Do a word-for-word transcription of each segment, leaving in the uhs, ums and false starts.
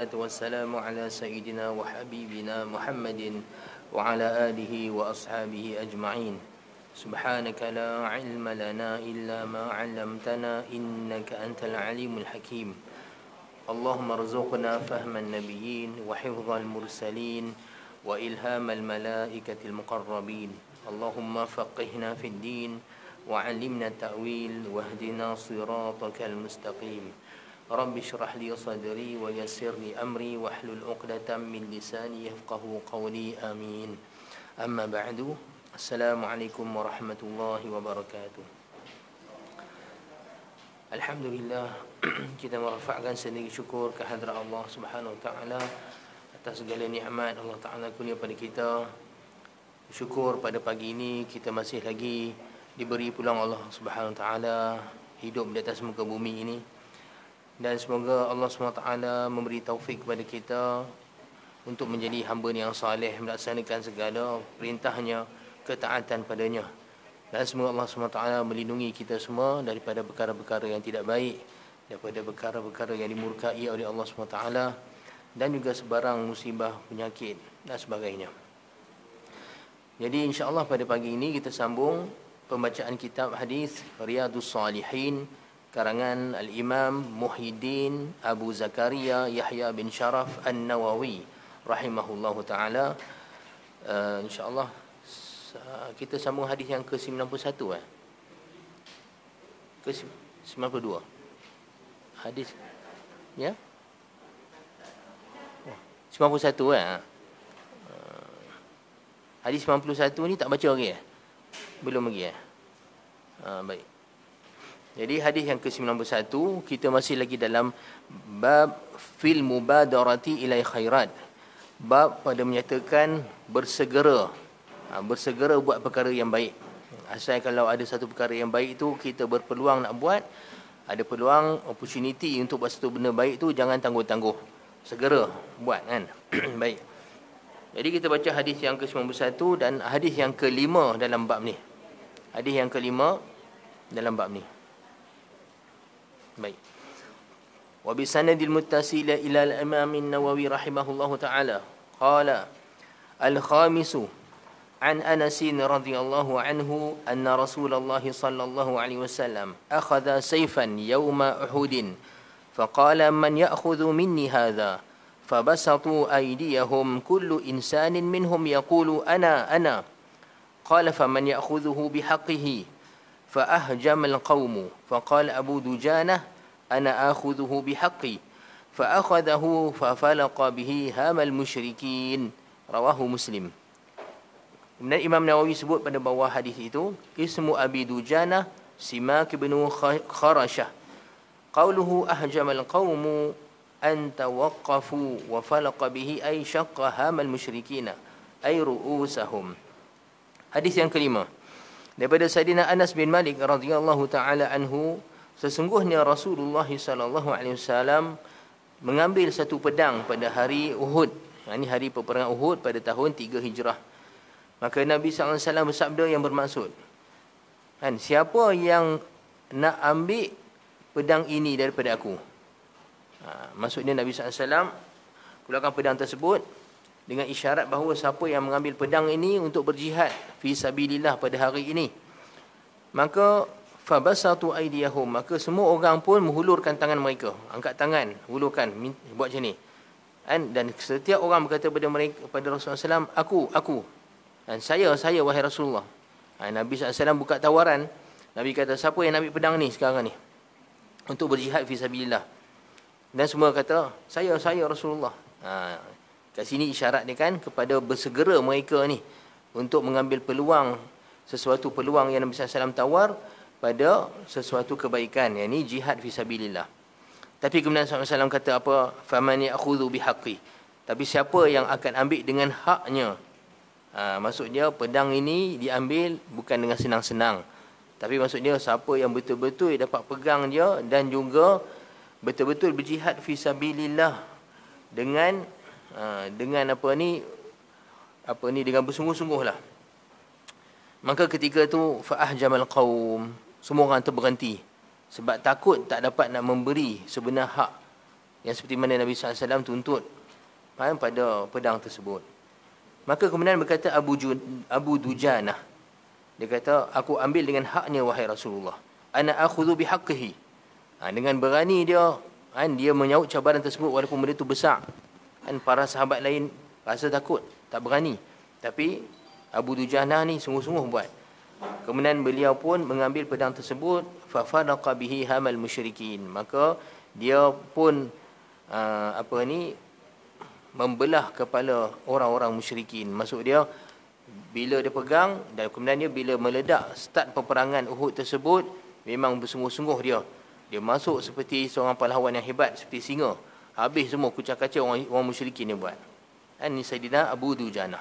والسلام على سيدنا وحبيبنا محمد وعلى آله وأصحابه أجمعين. سبحانك لا علم لنا إلا ما علمتنا إنك أنت العليم الحكيم. اللهم ارزقنا فهم النبيين وحفظ المرسلين وإلهام الملائكة المقربين. اللهم فقهنا في الدين وعلمنا التأويل واهدنا صراطك المستقيم. رب اشرح لي صدري ويسر لي أمري واحلل عقدة من لساني يفقهوا قولي آمين. أما بعد السلام عليكم ورحمة الله وبركاته. Alhamdulillah, kita merafakkan sendiri syukur kehadrat Allah Subhanahu Wa Taala atas segala nikmat Allah Taala kurnia pada kita. Syukur pada pagi ini kita masih lagi diberi pulang Allah Subhanahu Wa Taala hidup di atas muka bumi ini. Dan semoga Allah subhanahu wa taala memberi taufik kepada kita untuk menjadi hamba yang saleh, melaksanakan segala perintahnya, ketaatan padanya. Dan semoga Allah subhanahu wa taala melindungi kita semua daripada perkara-perkara yang tidak baik, daripada perkara-perkara yang dimurkai oleh Allah subhanahu wa taala, dan juga sebarang musibah, penyakit dan sebagainya. Jadi insya-Allah pada pagi ini kita sambung pembacaan kitab hadis Riyadhus Shalihin karangan Al-Imam Muhyiddin Abu Zakaria Yahya bin Sharaf An-Nawawi rahimahullahu taala. Uh, insya-Allah kita sambung hadis yang ke sembilan puluh satu eh. Ke sembilan puluh dua. Hadis ya. Oh, sembilan puluh satu eh. Uh, hadis sembilan puluh satu ni tak baca lagi eh? Belum lagi eh. Uh, baik. Jadi hadis yang ke sembilan puluh satu kita masih lagi dalam bab fil mubadarati ilai khairat. Bab pada menyatakan bersegera, ha, bersegera buat perkara yang baik. Asal kalau ada satu perkara yang baik itu kita berpeluang nak buat, ada peluang opportunity untuk buat satu benda baik tu, jangan tangguh-tangguh. Segera buat kan. Baik. Jadi kita baca hadis yang ke sembilan puluh satu dan hadis yang kelima dalam bab ni. Hadis yang kelima dalam bab ni. Baik. Wa bi sanadil muttasil ila al-Imam an-Nawawi rahimahullahu ta'ala qala al-khamisu an Anas radhiyallahu anhu anna Rasulullah sallallahu alaihi wasallam akhadha sayfan yawma Uhud faqala man ya'khudhu minni hadha fabasatu aydiyahum kullu insanin minhum yaqulu ana ana qala faman ya'khudhuhu bihaqqihi فأهجم القوم فقال أبو دجانة أنا آخذه بحقي فأخذه ففلق به هام المشركين رواه مسلم. Kemudian Imam Nawawi sebut pada bawah hadis itu ismu Abi Dujana Simak bin Kharashah. Qauluhu ahjama al-qawmu an tawaqqafu wa falaqa bihi ay shaqqa hamal musyrikina ay ru'usahum. Hadis yang kelima daripada Sayyidina Anas bin Malik radhiyallahu taala anhu, sesungguhnya Rasulullah sallallahu alaihi wasallam mengambil satu pedang pada hari Uhud. Ini hari peperangan Uhud pada tahun tiga Hijrah. Maka Nabi sallallahu alaihi wasallam bersabda yang bermaksud, kan, siapa yang nak ambil pedang ini daripada aku? Ha, maksudnya Nabi sallallahu alaihi wasallam keluarkan pedang tersebut dengan isyarat bahawa siapa yang mengambil pedang ini untuk berjihad fi sabilillah pada hari ini, maka fabasatu aydiyahum, maka semua orang pun menghulurkan tangan mereka, angkat tangan, hulurkan, buat macam ni. Dan setiap orang berkata pada mereka, pada Rasulullah sallallahu alaihi wasallam, aku, aku. Dan saya, saya wahai Rasulullah. Nabi sallallahu alaihi wasallam buka tawaran. Nabi kata, siapa yang ambil pedang ni sekarang ni untuk berjihad fi sabilillah? Dan semua kata, saya, saya Rasulullah. Ha, kat sini isyarat dia kan kepada bersegera mereka ni untuk mengambil peluang, sesuatu peluang yang Nabi sallallahu alaihi wasallam tawar pada sesuatu kebaikan, yakni jihad fi sabilillah. Tapi kemudian sallallahu alaihi wasallam kata apa? Faman ya'khudhu bihaqqi. Tapi siapa yang akan ambil dengan haknya? Ha, maksudnya pedang ini diambil bukan dengan senang-senang. Tapi maksudnya siapa yang betul-betul dapat pegang dia dan juga betul-betul berjihad fi sabilillah dengan Ha, dengan apa ni apa ni dengan bersungguh-sungguhlah. Maka ketika tu fa'ahjamal qaum, semua orang terberhenti sebab takut tak dapat nak memberi sebenar hak yang seperti mana Nabi sallallahu alaihi wasallam tuntut kan, pada pedang tersebut. Maka kemudian berkata Abu, Ju, Abu Dujanah, dia kata, aku ambil dengan haknya wahai Rasulullah. Ana akhudhu bihaqqihi. Ha, dengan berani dia, kan, dia menyaut cabaran tersebut walaupun benda itu besar. Kan, para sahabat lain rasa takut, tak berani. Tapi Abu Dujanah ni sungguh-sungguh buat. Kemudian beliau pun mengambil pedang tersebut, fa fadaqa bihi hamal musyrikin. Maka dia pun uh, apa ni membelah kepala orang-orang musyrikin. Maksud dia bila dia pegang dan kemudian dia bila meledak start peperangan Uhud tersebut, memang bersungguh-sungguh dia. Dia masuk seperti seorang pahlawan yang hebat, seperti singa. Habis semua kucak-kacau orang, orang musyrikin dia buat. Ini Sayyidina Abu Dujanah.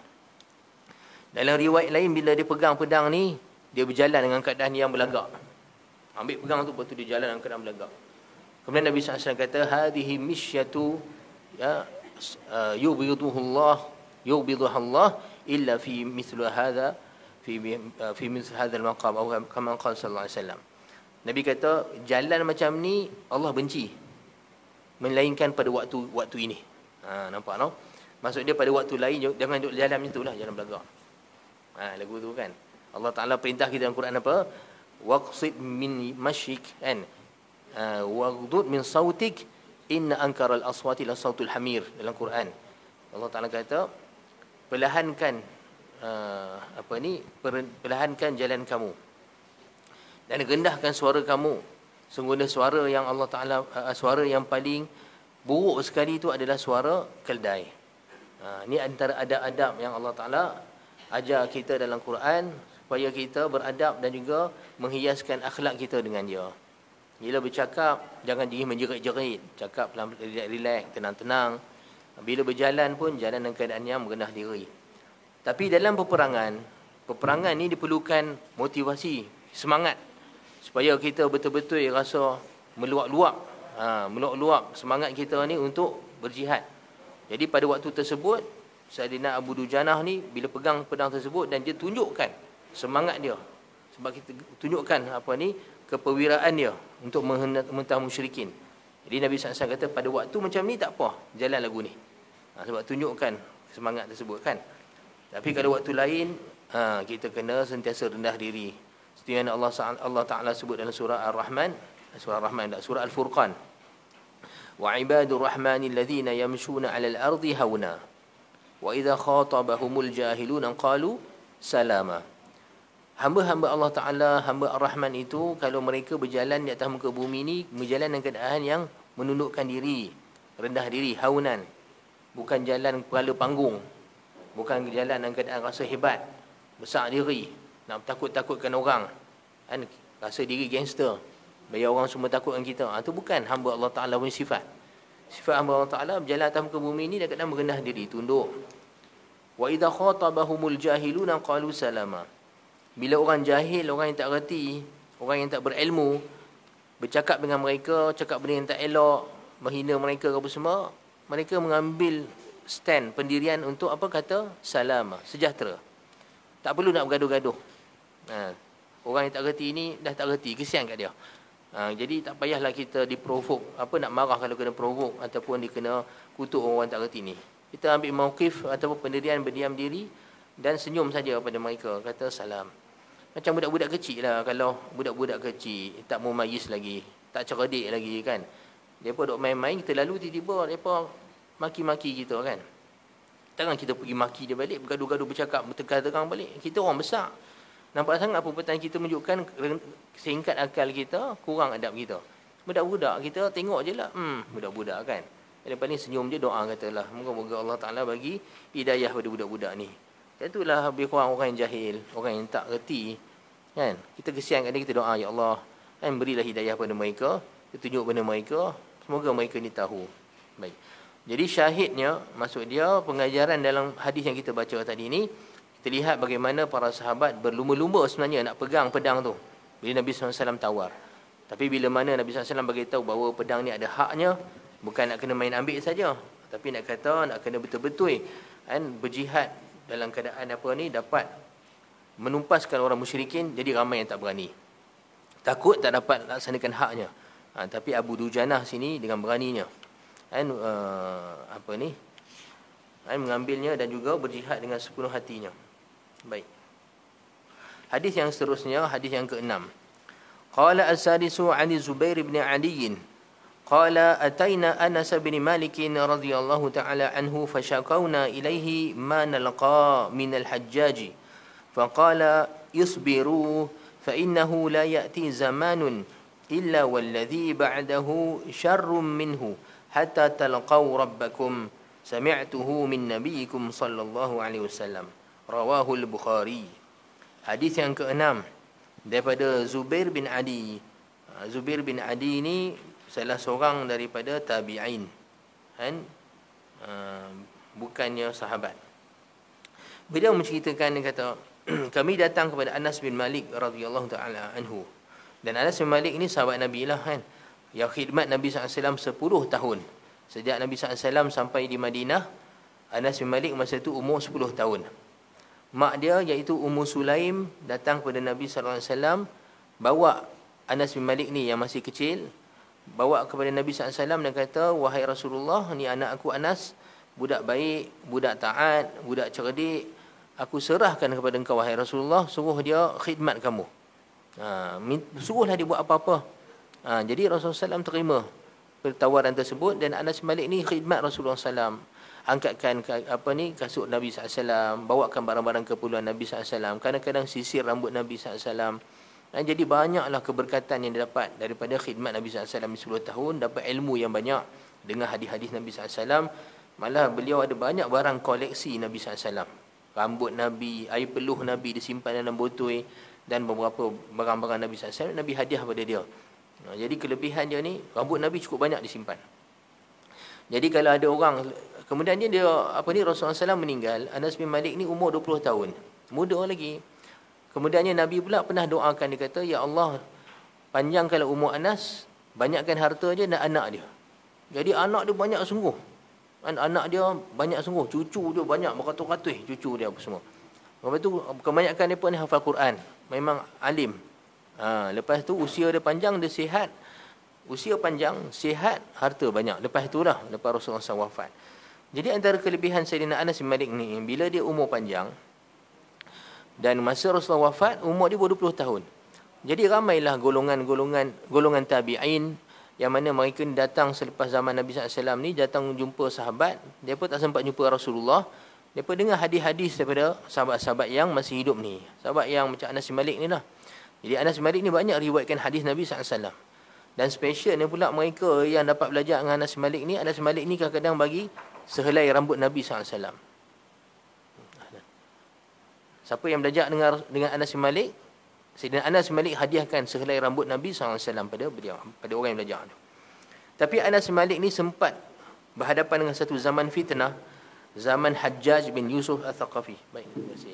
Dalam riwayat lain, bila dia pegang pedang ni, dia berjalan dengan keadaan yang berlagak. Ambil pegang tu, lepas tu dia jalan dengan keadaan berlagak. Kemudian Nabi sallallahu alaihi wasallam kata, hadihi misyatu ya uh, yubiduhullah yubiduhallah illa fi mithlu hadha fi uh, fi mithlu hadha al-maqam atau kama qala sallallahu alaihi wasallam. Nabi kata jalan macam ni Allah benci, melainkan pada waktu waktu ini. Ha, nampak no? Maksud dia pada waktu lain jangan duduk jalan macam itulah, jalan belagak. Ha, lagu tu kan. Allah Taala perintah kita dalam Quran apa? Waqsid min masyik kan. Uh, waghdud min sautik inna ankara al-aswati la sautul hamir dalam Quran. Allah Taala kata perlahankan uh, apa ni perlahankan jalan kamu dan rendahkan suara kamu. Sungguhnya suara yang Allah Taala uh, suara yang paling buruk sekali itu adalah suara keldai. Uh, ini antara adab-adab yang Allah Taala ajar kita dalam Quran supaya kita beradab dan juga menghiaskan akhlak kita dengan dia. Bila bercakap, jangan diri menjerit-jerit. Cakap pelan relax, tenang-tenang. Bila berjalan pun, jalan dalam keadaan yang merendah diri. Tapi dalam peperangan, peperangan ni diperlukan motivasi, semangat. Supaya kita betul-betul rasa meluap-luap. Ha, meluap-luap semangat kita ni untuk berjihad. Jadi pada waktu tersebut, Sayyidina Abu Dujanah ni, bila pegang pedang tersebut, dan dia tunjukkan semangat dia. Sebab kita tunjukkan apa ni, keperwiraan dia untuk menghentak musyrikin. Jadi Nabi sallallahu alaihi wasallam kata pada waktu macam ni tak apa, jalan lagu ni. Ha, sebab tunjukkan semangat tersebut kan. Tapi kalau waktu lain, ha, kita kena sentiasa rendah diri. Seperti yang Allah Allah Taala sebut dalam surah Ar-Rahman, surah Ar-Rahman, surah Al-Furqan. Wa ibadur rahmanil ladzina yamshuna 'alal ardi hauna wa idza khatabahumul jahiluna qalu salama. Hamba-hamba Allah Ta'ala, hamba Ar-Rahman itu, kalau mereka berjalan di atas muka bumi ini, berjalan dengan keadaan yang menundukkan diri, rendah diri, haunan. Bukan jalan kepala panggung. Bukan jalan dengan keadaan rasa hebat, besar diri, nak takut-takutkan orang. Kan? Rasa diri gangster, biar orang semua takutkan kita. Itu bukan hamba Allah Ta'ala punya sifat. Sifat hamba Allah Ta'ala berjalan atas muka bumi ini dengan keadaan merendah diri, tunduk. Wa idza khatabahumul jahiluna qalu salama. Bila orang jahil, orang yang tak reti, orang yang tak berilmu, bercakap dengan mereka, cakap benda yang tak elok, menghina mereka apa semua, mereka mengambil stand, pendirian untuk apa kata? Salam, sejahtera. Tak perlu nak bergaduh-gaduh. Ha, orang yang tak reti ini dah tak reti, kesian kat dia. Ha, jadi tak payahlah kita diprovok, apa nak marah kalau kena provok ataupun dikena kutuk orang tak reti ni. Kita ambil mauqif ataupun pendirian berdiam diri dan senyum saja pada mereka, kata salam. Macam budak-budak kecil lah. Kalau budak-budak kecil tak mau mayis lagi, tak cerdik lagi kan, mereka duk main-main, kita lalu tiba-tiba mereka maki-maki kita kan. Takkan kita pergi maki dia balik, bergaduh-gaduh, bercakap, bertegang-tegang balik. Kita orang besar. Nampak sangat perbuatan kita menunjukkan singkat akal kita, kurang adab kita. Budak-budak kita tengok je lah, hmm, budak-budak kan. Yang paling senyum je, doa katalah, moga-moga Allah Ta'ala bagi hidayah pada budak-budak ni. Itulah lebih kurang orang yang jahil, orang yang tak reti kan. Kita kesian kat dia, kita doa, ya Allah kan, berilah hidayah pada mereka, tunjuk pada mereka, semoga mereka ni tahu. Baik. Jadi syahidnya, maksud dia pengajaran dalam hadis yang kita baca tadi ni, kita lihat bagaimana para sahabat berlumba-lumba sebenarnya nak pegang pedang tu bila Nabi sallallahu alaihi wasallam tawar. Tapi bila mana Nabi sallallahu alaihi wasallam beritahu bahawa pedang ni ada haknya, bukan nak kena main ambil saja, tapi nak kata nak kena betul-betul kan berjihad dalam keadaan apa ni dapat menumpaskan orang musyrikin, jadi ramai yang tak berani. Takut tak dapat laksanakan haknya. Ha, tapi Abu Dujanah sini dengan beraninya. kan uh, apa ni kan mengambilnya dan juga berjihad dengan sepenuh hatinya. Baik. Hadis yang seterusnya, hadis yang keenam. Qala as-sadisu 'an Zubair bin Ali qala ataina Anas bin Malik radhiyallahu ta'ala anhu fashaqawna ilayhi ma nalqa min al-Hajjaj faqala isbiru fa innahu la ya'ti zamanun illa walladhi ba'dahu syarrun minhu hatta talqaw rabbakum sami'tuhu min nabiyikum sallallahu alaihi wasallam rawahu al-Bukhari. Hadis yang keenam daripada Zubair bin Adi. Zubair bin Adi ini salah seorang daripada tabi'in, kan? Uh, bukannya sahabat. Beliau menceritakan, dia kata, kami datang kepada Anas bin Malik radhiyallahu taala anhu. Dan Anas bin Malik ini sahabat Nabi lah, kan? Yang khidmat Nabi sallallahu alaihi wasallam sepuluh tahun. Sejak Nabi sallallahu alaihi wasallam sampai di Madinah, Anas bin Malik masa itu umur sepuluh tahun. Mak dia iaitu Ummu Sulaim datang kepada Nabi sallallahu alaihi wasallam, bawa Anas bin Malik ni yang masih kecil, bawa kepada Nabi sallallahu alaihi wasallam dan kata, wahai Rasulullah, ni anak aku Anas, budak baik, budak taat, budak cerdik, aku serahkan kepada engkau wahai Rasulullah, suruh dia khidmat kamu. Ha, suruhlah dia buat apa-apa. Ha, jadi Rasulullah sallallahu alaihi wasallam terima tawaran tersebut dan Anas bin Malik ni khidmat Rasulullah sallallahu alaihi wasallam. Angkatkan apa ni kasut Nabi sallallahu alaihi wasallam, bawakan barang-barang keperluan Nabi sallallahu alaihi wasallam, kadang-kadang sisir rambut Nabi sallallahu alaihi wasallam. Dan jadi banyaklah keberkatan yang didapat daripada khidmat Nabi sallallahu alaihi wasallam sepuluh tahun, dapat ilmu yang banyak dengan hadis-hadis Nabi sallallahu alaihi wasallam. Malah beliau ada banyak barang koleksi Nabi sallallahu alaihi wasallam. Rambut Nabi, air peluh Nabi disimpan dalam botol dan beberapa barang-barang Nabi sallallahu alaihi wasallam Nabi hadiah pada dia. Nah, jadi kelebihan dia ni, rambut Nabi cukup banyak disimpan. Jadi kalau ada orang, kemudiannya dia apa ni Rasulullah sallallahu alaihi wasallam meninggal, Anas bin Malik ni umur dua puluh tahun. Muda lagi. Kemudiannya Nabi pula pernah doakan, dia kata, ya Allah, panjangkanlah umur Anas, banyakkan harta dia dan anak dia. Jadi anak dia banyak sungguh. Anak dia banyak sungguh, cucu dia banyak beratus-ratus cucu dia apa semua. Lepas tu kebanyakan mereka ni hafal Quran, memang alim. Ha, lepas tu usia dia panjang, dia sihat. Usia panjang, sihat, harta banyak. Lepas itulah, lepas Rasulullah sallallahu alaihi wasallam wafat. Jadi antara kelebihan Sayyidina Anas bin Malik ni, bila dia umur panjang, dan masa Rasulullah wafat, umur dia dua puluh tahun. Jadi ramailah golongan-golongan golongan tabi'in, yang mana mereka datang selepas zaman Nabi sallallahu alaihi wasallam ni, datang jumpa sahabat, dia pun tak sempat jumpa Rasulullah. Dia pun dengar hadis-hadis daripada sahabat-sahabat yang masih hidup ni. Sahabat yang macam Anas bin Malik ni lah. Jadi Anas bin Malik ni banyak riwayatkan hadis Nabi sallallahu alaihi wasallam. Dan specialnya pula mereka yang dapat belajar dengan Anas bin Malik ni, Anas bin Malik ni kadang-kadang bagi sehelai rambut Nabi sallallahu alaihi wasallam. Siapa yang belajar dengan dengan Anas bin Malik, Sayyidina Anas bin Malik hadiahkan sehelai rambut Nabi sallallahu alaihi wasallam pada beliau, pada orang yang belajar tu. Tapi Anas bin Malik ni sempat berhadapan dengan satu zaman fitnah, zaman Hajjaj bin Yusuf Al-Thaqafi. Baik, terima kasih.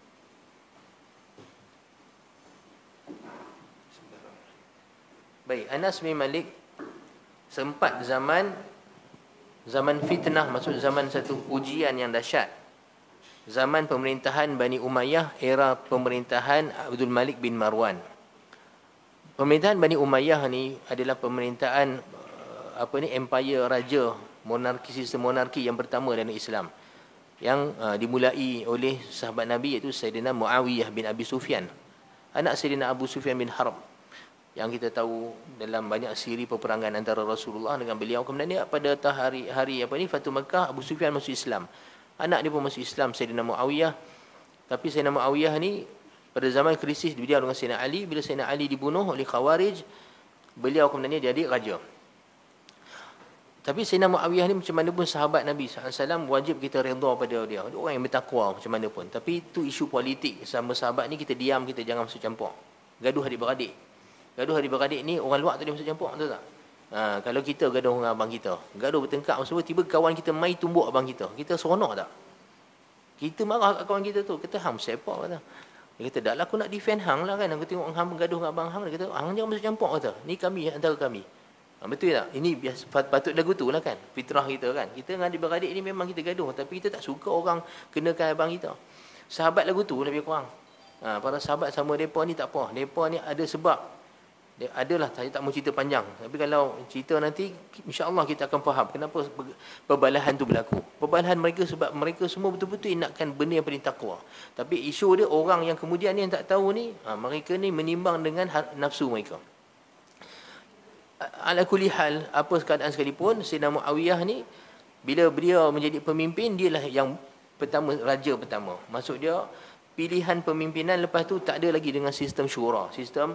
Baik, Anas bin Malik sempat zaman zaman fitnah, maksud zaman satu ujian yang dahsyat. Zaman pemerintahan Bani Umayyah, era pemerintahan Abdul Malik bin Marwan. Pemerintahan Bani Umayyah ni adalah pemerintahan apa ni empire raja, monarki, sistem monarki yang pertama dalam Islam, yang uh, dimulai oleh sahabat Nabi iaitu Sayyidina Muawiyah bin Abi Sufyan, anak Sayyidina Abu Sufyan bin Harb, yang kita tahu dalam banyak siri peperangan antara Rasulullah dengan beliau. Kemudian dia pada hari hari apa ni Fatu Makkah, Abu Sufyan masuk Islam. Anak dia pun masuk Islam, Sayyidina Muawiyah. Tapi Sayyidina Muawiyah ni pada zaman krisis beliau dengan Sayyidina Ali, bila Sayyidina Ali dibunuh oleh Khawarij, beliau kemudian jadi raja. Tapi Sayyidina Muawiyah ni macam mana pun sahabat Nabi sallallahu alaihi wasallam, wajib kita redha pada dia. Dia orang yang bertakwa macam mana pun. Tapi itu isu politik sama sahabat ni, kita diam, kita jangan masuk campur. Gaduh adik-beradik. Gaduh adik-beradik ni orang luar tak boleh masuk campur, betul tak? Ha, kalau kita gaduh dengan abang kita, gaduh bertengkar semua, tiba kawan kita mai tumbuk abang kita, kita seronok tak? Kita marah kat kawan kita tu, kita hang sepak kata. Dia kata, dah lah aku nak defend hang lah kan, aku tengok hang bergaduh dengan abang hang. Dia kata, hang jangan masuk campur kata. Ni kami, antara kami. Ha, betul tak? Ini biasa, patut lagu tu lah kan, fitrah kita kan. Kita dengan adik-beradik ni memang kita gaduh, tapi kita tak suka orang kenakan abang kita. Sahabat lagu tu lebih kurang. Ha, para sahabat sama mereka ni tak apa. Mereka ni ada sebab. Dia adalah, saya tak mau cerita panjang. Tapi kalau cerita nanti, insya-Allah kita akan faham kenapa perbalahan tu berlaku. Perbalahan mereka sebab mereka semua betul-betul ingatkan benda yang paling takwa. Tapi isu dia orang yang kemudian ni yang tak tahu ni, ha, mereka ni menimbang dengan nafsu mereka. Ala kulli hal, apa keadaan sekalipun, Sayyidina Muawiyah ni bila beliau menjadi pemimpin, dialah yang pertama, raja pertama. Maksud dia pilihan pemimpinan lepas tu tak ada lagi dengan sistem syura, sistem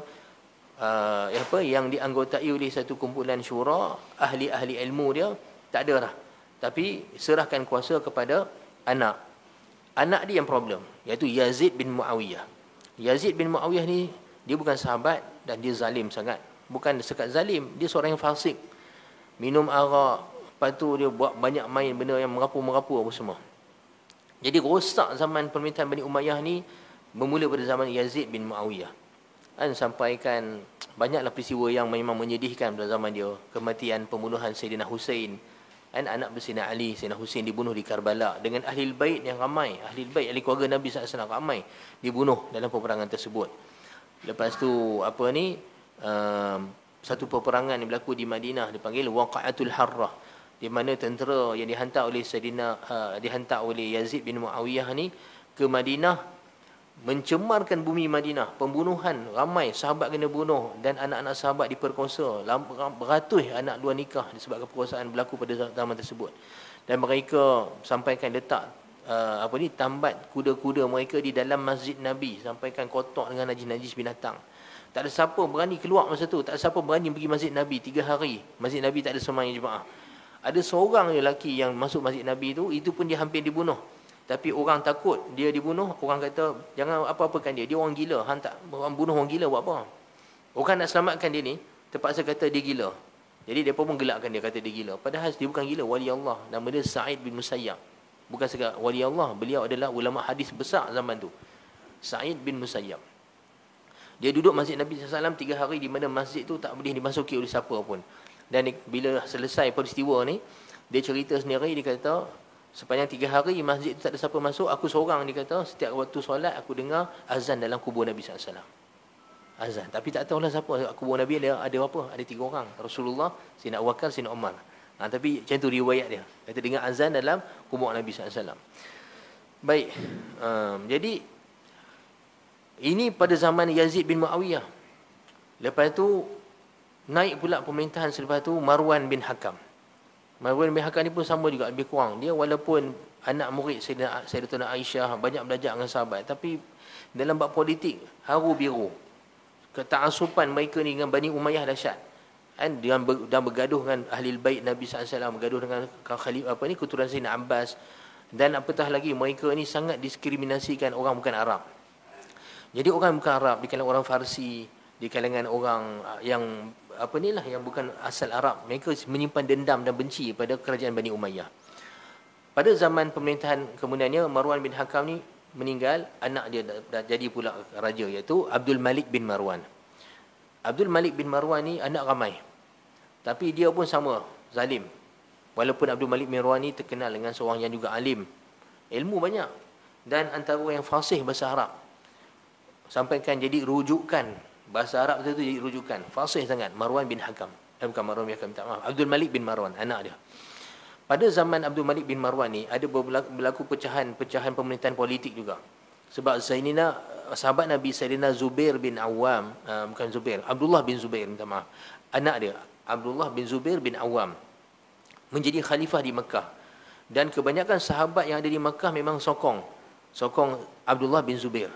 Uh, apa yang dianggotai oleh satu kumpulan syura, ahli-ahli ilmu dia, tak ada lah. Tapi serahkan kuasa kepada anak. Anak dia yang problem, iaitu Yazid bin Muawiyah. Yazid bin Muawiyah ni, dia bukan sahabat dan dia zalim sangat. Bukan sekat zalim, dia seorang yang fasik. Minum arak, lepas tu dia buat banyak main benda yang merapu-merapu apa semua. Jadi rosak zaman pemerintahan Bani Umayyah ni bermula pada zaman Yazid bin Muawiyah. Kan sampaikan banyaklah peristiwa yang memang menyedihkan pada zaman dia. Kematian pembunuhan Sayyidina Husain, kan anak Sayyidina Ali, Sayyidina Husain dibunuh di Karbala dengan ahli bait yang ramai, ahli bait ahli keluarga Nabi sallallahu alaihi wasallam ramai dibunuh dalam peperangan tersebut. Lepas tu apa ni, um, satu peperangan yang berlaku di Madinah dipanggil Waqa'atul Harrah, di mana tentera yang dihantar oleh Sayyidina uh, dihantar oleh Yazid bin Muawiyah ni ke Madinah, mencemarkan bumi Madinah, pembunuhan ramai, sahabat kena bunuh dan anak-anak sahabat diperkosa, beratus anak luar nikah disebabkan perkosaan berlaku pada zaman tersebut. Dan mereka sampaikan letak uh, apa ni tambat kuda-kuda mereka di dalam masjid Nabi, sampaikan kotak dengan najis-najis binatang. Tak ada siapa berani keluar masa tu, tak ada siapa berani pergi masjid Nabi tiga hari. Masjid Nabi tak ada sembahyang jemaah. Ada seorang lelaki yang masuk masjid Nabi tu, itu pun dia hampir dibunuh. Tapi orang takut dia dibunuh, orang kata jangan apa-apakan dia, dia orang gila, hang tak orang bunuh orang gila buat apa? Orang nak selamatkan dia ni terpaksa kata dia gila. Jadi depa pun gelakkan dia, kata dia gila. Padahal dia bukan gila, wali Allah. Nama dia Sa'id bin Musayyab. Bukan sekadar wali Allah, beliau adalah ulama hadis besar zaman tu. Sa'id bin Musayyab. Dia duduk masjid Nabi sallallahu alaihi wasallam tiga hari, di mana masjid tu tak boleh dimasuki oleh siapa pun. Dan bila selesai peristiwa ni, dia cerita sendiri, dia kata sepanjang tiga hari masjid itu tak ada siapa masuk, aku seorang, dia kata, setiap waktu solat aku dengar azan dalam kubur Nabi sallallahu alaihi wasallam. Azan, tapi tak tahulah siapa. Kubur Nabi ada ada apa? Ada tiga orang, Rasulullah, Sayyidina Abu Bakar, Sayyidina Umar. Ha, tapi macam tu riwayat dia. Kata dengar azan dalam kubur Nabi sallallahu alaihi wasallam. Baik. Um, jadi ini pada zaman Yazid bin Muawiyah. Lepas tu naik pula pemerintahan selepas tu Marwan bin Hakam. Marwan bin Hakam ni pun sama juga, lebih kurang. Dia walaupun anak murid Sayyidina Sayyidatuna Aisyah, banyak belajar dengan sahabat, tapi dalam bab politik haru biru. Keta'asupan mereka ni dengan Bani Umayyah dahsyat. Kan dia dan bergaduh dengan ahli bait Nabi sallallahu alaihi wasallam, bergaduh dengan khalifah apa ni, keturunan Sayyidina Abbas, dan apatah lagi mereka ni sangat diskriminasikan orang bukan Arab. Jadi orang bukan Arab, di kalangan orang Farsi, di kalangan orang yang apa ni lah, yang bukan asal Arab, mereka menyimpan dendam dan benci pada kerajaan Bani Umayyah. Pada zaman pemerintahan kemudiannya, Marwan bin Hakam ni meninggal, anak dia dah, dah jadi pula raja, iaitu Abdul Malik bin Marwan. Abdul Malik bin Marwan ni anak ramai, tapi dia pun sama zalim. Walaupun Abdul Malik bin Marwan ni terkenal dengan seorang yang juga alim, ilmu banyak, dan antara yang fasih bahasa Arab, sampaikan jadi rujukan bahasa Arab itu jadi rujukan, fasih sangat. Marwan bin Hakam, eh, bukan Marwan bin Hakam, tak maaf, Abdul Malik bin Marwan, anak dia. Pada zaman Abdul Malik bin Marwan ni ada berlaku pecahan-pecahan pemerintahan politik juga. Sebab Sayyidina sahabat Nabi Sayyidina Zubair bin Awam, uh, bukan Zubair, Abdullah bin Zubair, minta maaf, anak dia Abdullah bin Zubair bin Awam menjadi khalifah di Mekah. Dan kebanyakan sahabat yang ada di Mekah memang sokong sokong Abdullah bin Zubair.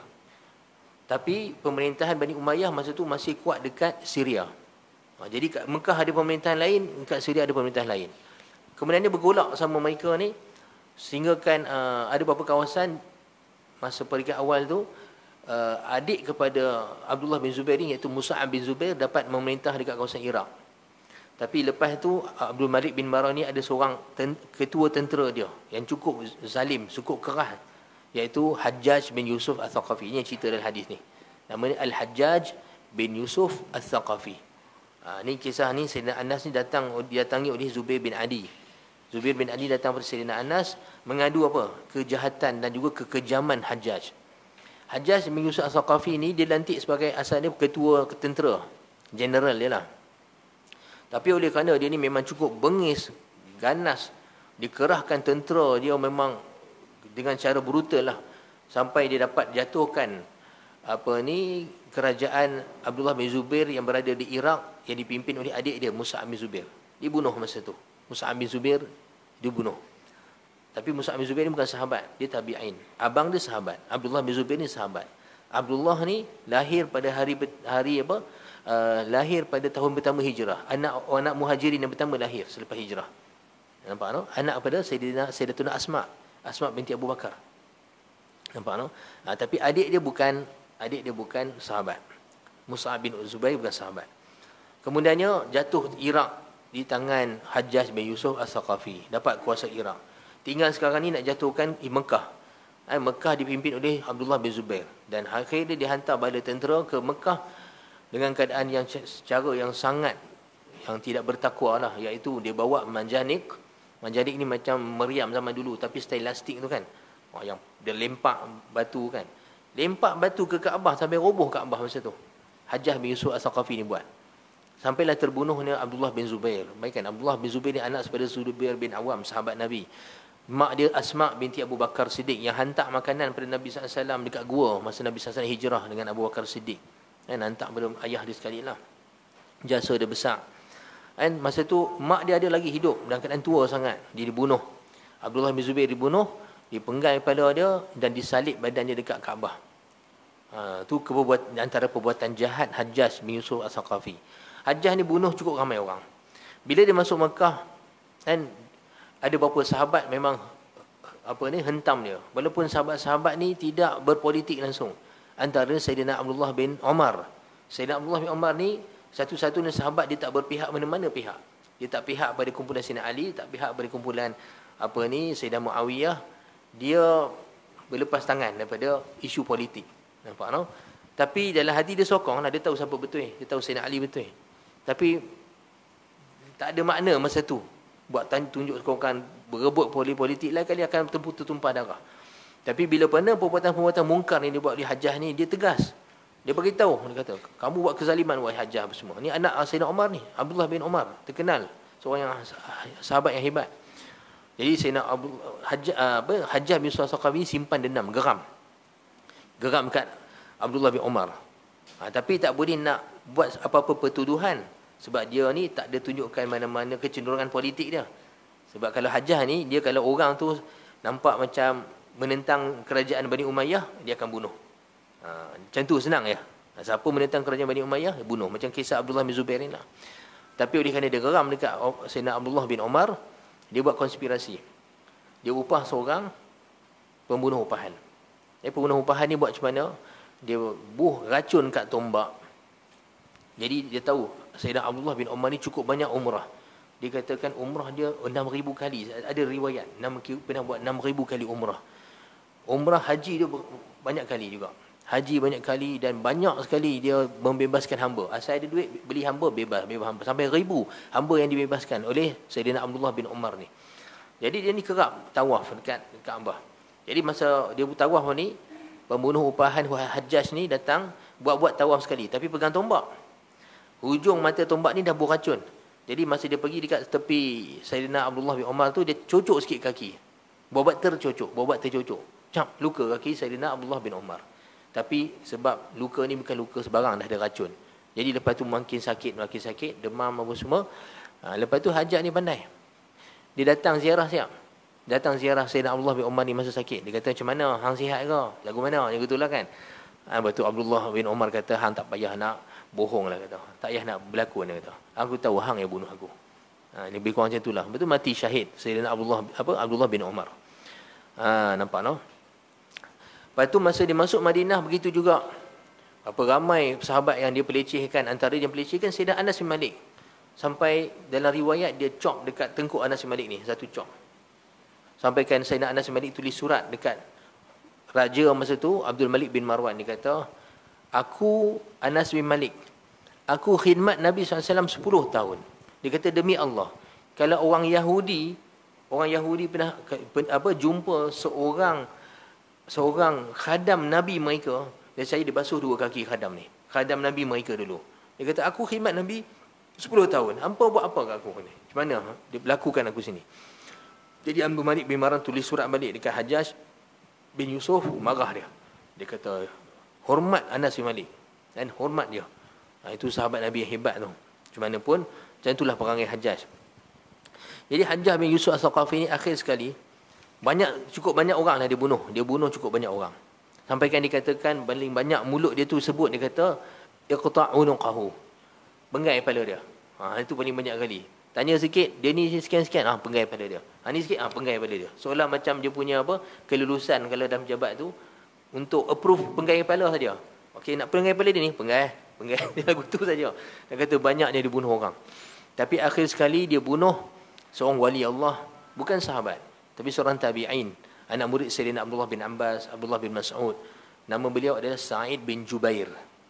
Tapi pemerintahan Bani Umayyah masa tu masih kuat dekat Syria. Ha, jadi kat Mekah ada pemerintahan lain, kat Syria ada pemerintahan lain. Kemudian dia bergolak sama mereka ni, sehingga kan uh, ada beberapa kawasan masa peringkat awal tu, uh, adik kepada Abdullah bin Zubair ni, iaitu Mus'ab bin Zubair, dapat memerintah dekat kawasan Iraq. Tapi lepas tu Abdul Malik bin Marwan ni ada seorang ten, ketua tentera dia yang cukup zalim, cukup keras, iaitu Hajjaj bin Yusuf Al-Thaqafi. Ini cerita dalam hadis ni. Namanya Al-Hajjaj bin Yusuf Al-Thaqafi. Ha, ni kisah ni Sayyidina Anas ni datang didatangi oleh Zubair bin Adi. Zubair bin Adi datang kepada Sayyidina Anas mengadu apa? Kejahatan dan juga kekejaman Hajjaj. Hajjaj bin Yusuf Al-Thaqafi ni dia lantik sebagai asalnya ketua tentera. General dia lah. Tapi oleh kerana dia ni memang cukup bengis, ganas, dikerahkan tentera dia memang dengan cara brutal lah, sampai dia dapat jatuhkan apa ni kerajaan Abdullah bin Zubair yang berada di Iraq, yang dipimpin oleh adik dia Mus'ab bin Zubair. Dibunuh masa tu. Mus'ab bin Zubair dibunuh. Tapi Mus'ab bin Zubair ni bukan sahabat, dia tabi'in. Abang dia sahabat. Abdullah bin Zubair ni sahabat. Abdullah ni lahir pada hari hari apa? Uh, lahir pada tahun pertama hijrah. Anak anak muhajirin yang pertama lahir selepas hijrah. Nampak no? Anak pada Sayyidina Sayyidatuna Asma, Asma binti Abu Bakar. Nampak no? Ha, tapi adik dia bukan adik dia bukan sahabat. Mus'ab bin Zubair bukan sahabat. Kemudiannya jatuh Iraq di tangan Hajjaj bin Yusuf As-Saqafi, dapat kuasa Iraq. Tinggal sekarang ni nak jatuhkan di Mekah. Ha, Mekah dipimpin oleh Abdullah bin Zubair, dan akhirnya dihantar bala tentera ke Mekah dengan keadaan yang secara yang sangat yang tidak bertakwa lah, iaitu dia bawa manjanik. Manjanik ni macam meriam zaman dulu tapi style lastik tu kan. Oh, yang dia lempak batu kan. Lempak batu ke Kaabah sampai roboh Kaabah masa tu. Hajjaj bin Yusuf As-Saqafi ni buat. Sampailah terbunuhnya Abdullah bin Zubair. Baik kan, Abdullah bin Zubair ni anak daripada Zubair bin Awam, sahabat Nabi. Mak dia Asma binti Abu Bakar Siddiq yang hantar makanan pada Nabi sallallahu alaihi wasallam dekat gua masa Nabi sallallahu alaihi wasallam hijrah dengan Abu Bakar Siddiq. Dan hantar pada ayah dia sekali lah. Jasa dia besar. Dan masa tu mak dia ada lagi hidup dalam keadaan tua sangat. Dia dibunuh. Abdullah bin Zubair dibunuh, dipenggal kepala dia dan disalib badannya dekat Kaabah. Ha, tu keperbuatan, antara perbuatan jahat Hajjaj bin Yusuf As-Saqafi. Hajjaj ni bunuh cukup ramai orang. Bila dia masuk Mekah, kan ada beberapa sahabat memang apa ni hentam dia. Walaupun sahabat-sahabat ni tidak berpolitik langsung. Antara Sayyidina Abdullah bin Umar. Sayyidina Abdullah bin Umar ni satu-satunya sahabat, dia tak berpihak mana-mana pihak. Dia tak pihak pada kumpulan Sayyidina Ali, tak pihak pada kumpulan apa ni Sayyidina Muawiyah. Dia berlepas tangan daripada isu politik. Nampak no? Tapi dalam hati dia sokong lah, dia tahu siapa betul. Dia tahu Sayyidina Ali betul. Tapi tak ada makna masa tu buat tunjuk sekarang berebut politik lah, kali akan tertumpah darah. Tapi bila pernah perbuatan-perbuatan mungkar yang dia buat di Hajjaj ni, dia tegas. Dia beritahu, dia kata, kamu buat kezaliman wahai Hajjaj apa semua. Ni anak Sayyidina Umar ni, Abdullah bin Umar, terkenal, seorang yang sahabat yang hebat. Jadi Sayyidina Hajjaj, apa, Hajjaj bin Saqafi simpan dendam, geram. Geram kat Abdullah bin Umar. Ha, tapi tak boleh nak buat apa-apa pertuduhan. Sebab dia ni tak ada tunjukkan mana-mana kecenderungan politik dia. Sebab kalau Hajjaj ni, dia kalau orang tu nampak macam menentang kerajaan Bani Umayyah, dia akan bunuh. Ha, macam tu senang ya. Siapa menentang kerajaan Bani Umayyah, dia bunuh. Macam kisah Abdullah bin Zubair ni lah. Tapi oleh kerana dia geram dekat Sayyidina Abdullah bin Umar, dia buat konspirasi. Dia upah seorang pembunuh upahan. Eh, pembunuh upahan ni buat macam mana? Dia buh racun kat tombak. Jadi dia tahu Sayyidina Abdullah bin Umar ni cukup banyak umrah. Dia katakan umrah dia enam ribu kali. Ada riwayat enam pernah buat enam ribu kali umrah. Umrah haji dia banyak kali juga. Haji banyak kali dan banyak sekali dia membebaskan hamba. Asal ada duit beli hamba, bebas, bebas hamba. Sampai ribu hamba yang dibebaskan oleh Sayyidina Abdullah bin Umar ni. Jadi dia ni kerap tawaf dekat Kaabah. Jadi masa dia tawaf ni, pembunuh upahan Hajjaj ni datang buat-buat tawaf sekali tapi pegang tombak. Hujung mata tombak ni dah beracun. Jadi masa dia pergi dekat tepi Sayyidina Abdullah bin Umar tu, dia cocok sikit kaki. Bobat tercocok, bobat tercocok. Cap, luka kaki Sayyidina Abdullah bin Umar. Tapi sebab luka ni bukan luka sebarang, dah ada racun. Jadi lepas tu makin sakit, makin sakit, demam apa semua. Ha, lepas tu Hajjaj ni pandai. Dia datang ziarah siap. Datang ziarah Sayyidina Abdullah bin Umar ni masa sakit. Dia kata, macam mana? Hang sihat ke? Lagu mana? Yang betul lah kan? Ha, lepas tu Abdullah bin Umar kata, hang tak payah nak bohong lah kata. Tak payah nak berlakon dia kata. Aku tahu hang yang bunuh aku. Ha, ini lebih kurang macam itulah. Betul mati syahid Sayyidina Abdullah apa Abdullah bin Umar. Ha, nampak no? Lepas tu masa dia masuk Madinah begitu juga. Apa ramai sahabat yang dia pelecehkan, antara yang pelecehkan Sayyidina Anas bin Malik. Sampai dalam riwayat dia cop dekat tengkuk Anas bin Malik ni, satu cop. Sampaikan Sayyidina Anas bin Malik tulis surat dekat raja masa tu Abdul Malik bin Marwan. Dia kata, aku Anas bin Malik, aku khidmat Nabi sallallahu alaihi wasallam sepuluh tahun. Dia kata, demi Allah, kalau orang Yahudi, orang Yahudi pernah apa jumpa seorang seorang khadam Nabi mereka, dan saya dia basuh dua kaki khadam ni. Khadam Nabi mereka dulu. Dia kata, aku khidmat Nabi sepuluh tahun. Hampa buat apa kat aku ni? Macam mana dia berlakukan aku sini? Jadi Abdul Malik bin Marwan tulis surat balik dekat Hajjaj bin Yusuf, marah dia. Dia kata, hormat Anas bin Malik. Dan hormat dia. Ha, itu sahabat Nabi yang hebat tu. Macam mana pun, macam itulah perangai Hajjaj. Jadi Hajjaj bin Yusuf As-Saqafi ni akhir sekali, banyak cukup banyak orang lah dia bunuh. Dia bunuh cukup banyak orang. Sampaikan dikatakan, paling banyak mulut dia tu sebut, dia kata, iqta' unuqahu. Benggai kepala dia. Ha, itu paling banyak kali. Tanya sikit, dia ni sekian-sekian, ah ha, penggai pada dia. Ha, ni sikit, ah ha, penggai pada dia. Seolah macam dia punya apa kelulusan kalau dalam pejabat tu untuk approve penggai kepala saja. Okey, nak penggai kepala dia ni, penggai, penggai dia lagu tu saja. Dia kata banyak dia dibunuh orang. Tapi akhir sekali dia bunuh seorang wali Allah, bukan sahabat, tapi seorang tabi'in, anak murid Sayyidina Abdullah bin Abbas, Abdullah bin Mas'ud. Nama beliau adalah Sa'id bin Jubair.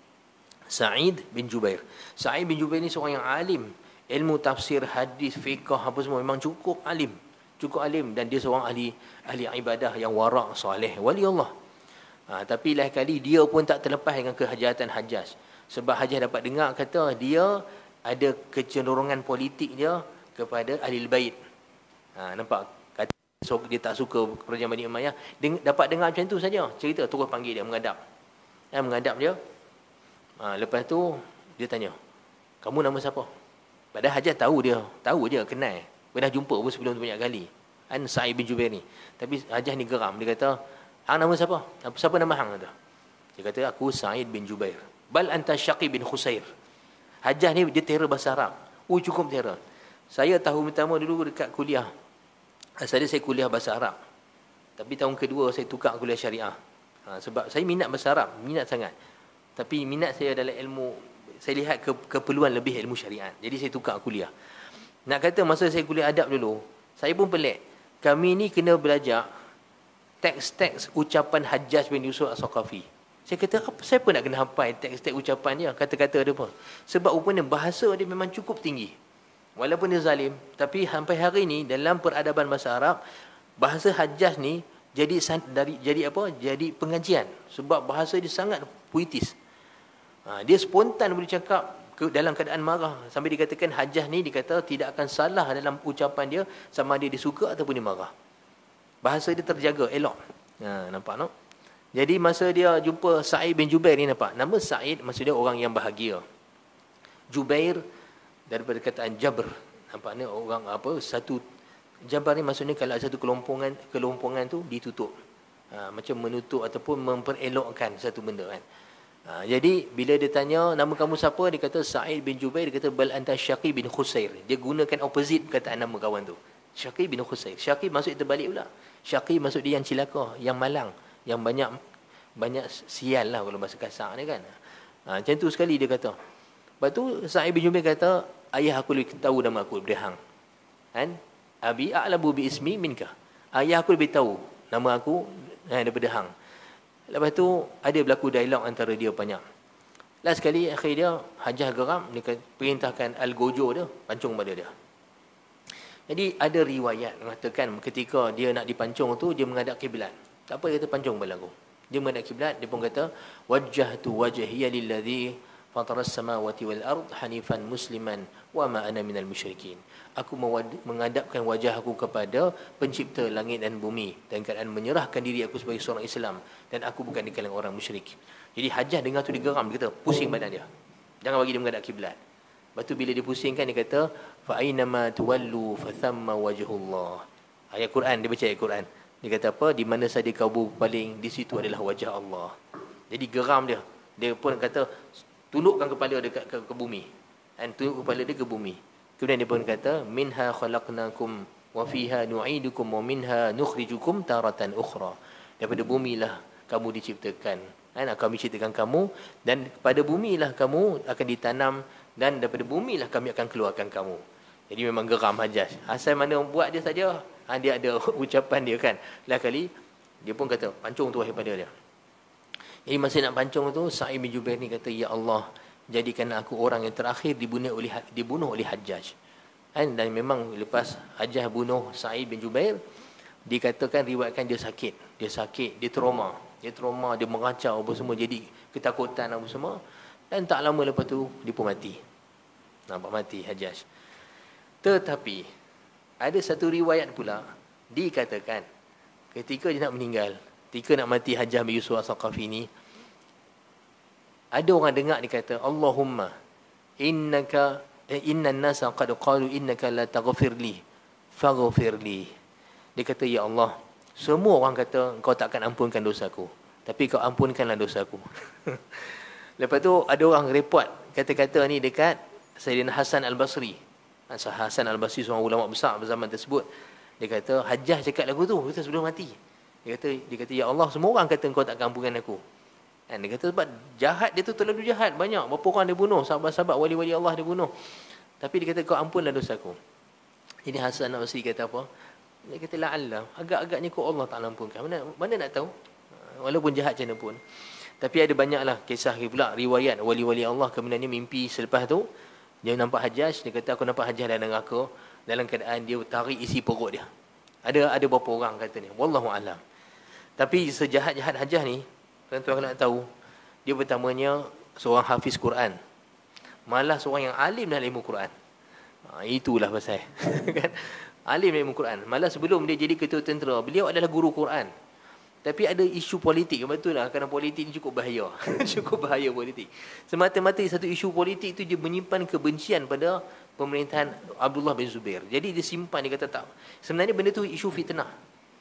Sa'id bin Jubair. Sa'id bin Jubair ni seorang yang alim. Ilmu tafsir, hadis, fiqh, apa semua memang cukup alim. Cukup alim. Dan dia seorang ahli ahli ibadah yang warak, soleh, wali Allah. Ha, tapi lain kali dia pun tak terlepas dengan kehajatan Hajjaj. Sebab Hajjaj dapat dengar kata dia ada kecenderungan politik dia kepada Ahlul Bait. Ha, nampak? Kata dia tak suka kerajaan Bani Umayyah. Deng, dapat dengar macam tu saja. Cerita terus panggil dia, menghadap. Ha, menghadap dia. Ha, lepas tu dia tanya, kamu nama siapa? Padahal Hajjaj tahu dia, tahu dia, kenal. Pernah jumpa pun sebelum tu banyak kali. An Sa'id bin Jubair ni. Tapi Hajjaj ni geram. Dia kata, hang nama siapa? Siapa nama hang? Kata. Dia kata, aku Sa'id bin Jubair. Bal anta Syaqi bin Khusair. Hajjaj ni dia terror bahasa Arab. Oh, cukup terror. Saya tahun pertama dulu dekat kuliah. Asal saya kuliah bahasa Arab. Tapi tahun kedua saya tukar kuliah syariah. Ha, sebab saya minat bahasa Arab. Minat sangat. Tapi minat saya dalam ilmu, saya lihat ke, keperluan lebih ilmu syariat. Jadi saya tukar kuliah. Nak kata masa saya kuliah adab dulu, saya pun pelik. Kami ni kena belajar teks-teks ucapan Hajjaj bin Yusuf As-Saqafi. Saya kata, apa, saya pun nak kena hafal teks-teks ucapan dia, kata-kata dia pun. Sebab rupanya bahasa dia memang cukup tinggi. Walaupun dia zalim, tapi sampai hari ni dalam peradaban bahasa Arab, bahasa Hajjaj ni jadi dari jadi apa? Jadi pengajian. Sebab bahasa dia sangat puitis. Ha, dia spontan boleh cakap ke, dalam keadaan marah. Sampai dikatakan Hajjaj ni dikata tidak akan salah dalam ucapan dia sama dia disuka ataupun dia marah. Bahasa dia terjaga, elok. Ha, nampak no? Jadi masa dia jumpa Sa'id bin Jubair ni, nampak? Nama Sa'id maksudnya orang yang bahagia. Jubair daripada kataan Jabr. Nampak ni orang apa? Satu Jabr ni maksudnya kalau satu kelompongan kelompongan tu ditutup. Ha, macam menutup ataupun memperelokkan satu benda kan. Ha, jadi bila dia tanya nama kamu siapa, dia kata Sa'id bin Jubair. Dia kata bal anta Syaqi bin Khusair. Dia gunakan opposite perkataan nama kawan tu, Syaqi bin Khusair. Syaqi maksud terbalik pula. Syaqi maksud dia yang cilaka, yang malang, yang banyak banyak sial lah kalau bahasa kasar ni kan. Ha, macam tu sekali dia kata. Lepas tu Sa'id bin Jubair kata, ayah aku lebih tahu nama aku daripada hang. Kan? Abi a'lamu bi ismi minka. Ayah aku lebih tahu nama aku eh, daripada hang. Lepas tu ada berlaku dialog antara dia banyak. Last sekali akhir dia Hajjaj geram, dia perintahkan Al-Gojo dia pancung pada dia. Jadi ada riwayat mengatakan ketika dia nak dipancung tu dia menghadap kiblat. Tak apa, dia kata pancung pada aku. Dia menghadap kiblat, dia pun kata wajjahtu wajhiya lilladzi fataras samawati wal ard hanifan musliman wa ma ana minal musyrikin. Aku menghadapkan wajah aku kepada pencipta langit dan bumi dan keadaan menyerahkan diri aku sebagai seorang Islam dan aku bukan di kalangan orang musyrik. Jadi Hajjaj dengar tu dia geram, dia kata pusing badan dia. Jangan bagi dia menghadap kiblat. Lepas tu bila dia pusingkan dia kata fa aynama tuwallu fa thamma wajhullah. Ayat Quran, dia baca ayat Quran. Dia kata apa? Di mana saja kau berpaling, di situ adalah wajah Allah. Jadi geram dia. Dia pun kata tundukkan kepala dekat ke, ke bumi. Dan tunduk kepala dia ke bumi. Kemudian dia pun kata minha khalaqnakum wa fiha nu'idukum wa minha nukhrijukum taratan ukhra. Daripada bumilah kamu diciptakan. Kan kami ciptakan kamu dan pada bumilah kamu akan ditanam dan daripada bumilah kami akan keluarkan kamu. Jadi memang geram Hajjaj. Asal mana buat dia saja, ha, dia ada ucapan dia kan. Lain kali dia pun kata pancung tu daripada dia. Jadi masa nak pancung tu Sa'id bin Jubair ni kata, ya Allah, jadikan aku orang yang terakhir dibunuh oleh dibunuh oleh Hajjaj. Dan, dan memang lepas Hajjaj bunuh Sa'id bin Jubair, dikatakan riwayatkan dia sakit, dia sakit, dia trauma, dia trauma, dia mengacau apa semua, jadi ketakutan apa semua. Dan tak lama lepas tu, dia pun mati. Nampak mati Hajjaj. Tetapi, ada satu riwayat pula, dikatakan, ketika dia nak meninggal, ketika nak mati Hajjaj bin Yusuf As-Saqafi ni, ada orang dengar dia kata, Allahumma, innaka, eh, innan nasa qad qalu innaka la taghfir li, faghfir li. Dia kata, ya Allah, semua orang kata, engkau takkan ampunkan dosaku. Tapi kau ampunkanlah dosaku. Lepas tu, ada orang report kata-kata ni dekat Sayyidina Hasan Al-Basri. Hasan Al-Basri seorang ulama besar zaman tersebut. Dia kata, Hajjaj cakap lagu tu, kita sebelum mati. Dia kata, dia kata, ya Allah, semua orang kata engkau takkan ampunkan aku. Dan dia kata, sebab jahat dia tu terlalu jahat. Banyak, berapa orang dia bunuh. Sahabat-sahabat wali-wali Allah dia bunuh. Tapi dia kata, kau ampunlah dosaku. Ini Hasan Al-Basri kata apa? Dia kata, la'allah, agak-agaknya kau Allah tak ampunkan. Mana, mana nak tahu? Walaupun jahat macam mana pun. Tapi ada banyaklah kisah pula, riwayat wali-wali Allah kemudiannya mimpi selepas tu, dia nampak Hajjaj, dia kata, aku nampak Hajjaj dalam neraka, dalam keadaan dia tarik isi perut dia. Ada ada berapa orang kata ni, wallahu alam. Tapi sejahat-jahat Hajjaj ni, tuan-tuan nak tahu, dia pertamanya seorang hafiz Quran. Malah seorang yang alim dalam ilmu Quran. Ha, itulah pasal. Kan? Alim dalam ilmu Quran. Malah sebelum dia jadi ketua tentera, beliau adalah guru Quran. Tapi ada isu politik, betul lah, kerana politik ni cukup bahaya. Cukup bahaya politik. Semata-mata satu isu politik itu dia menyimpan kebencian pada pemerintahan Abdullah bin Zubair. Jadi dia simpan, dia kata tak. Sebenarnya benda tu isu fitnah.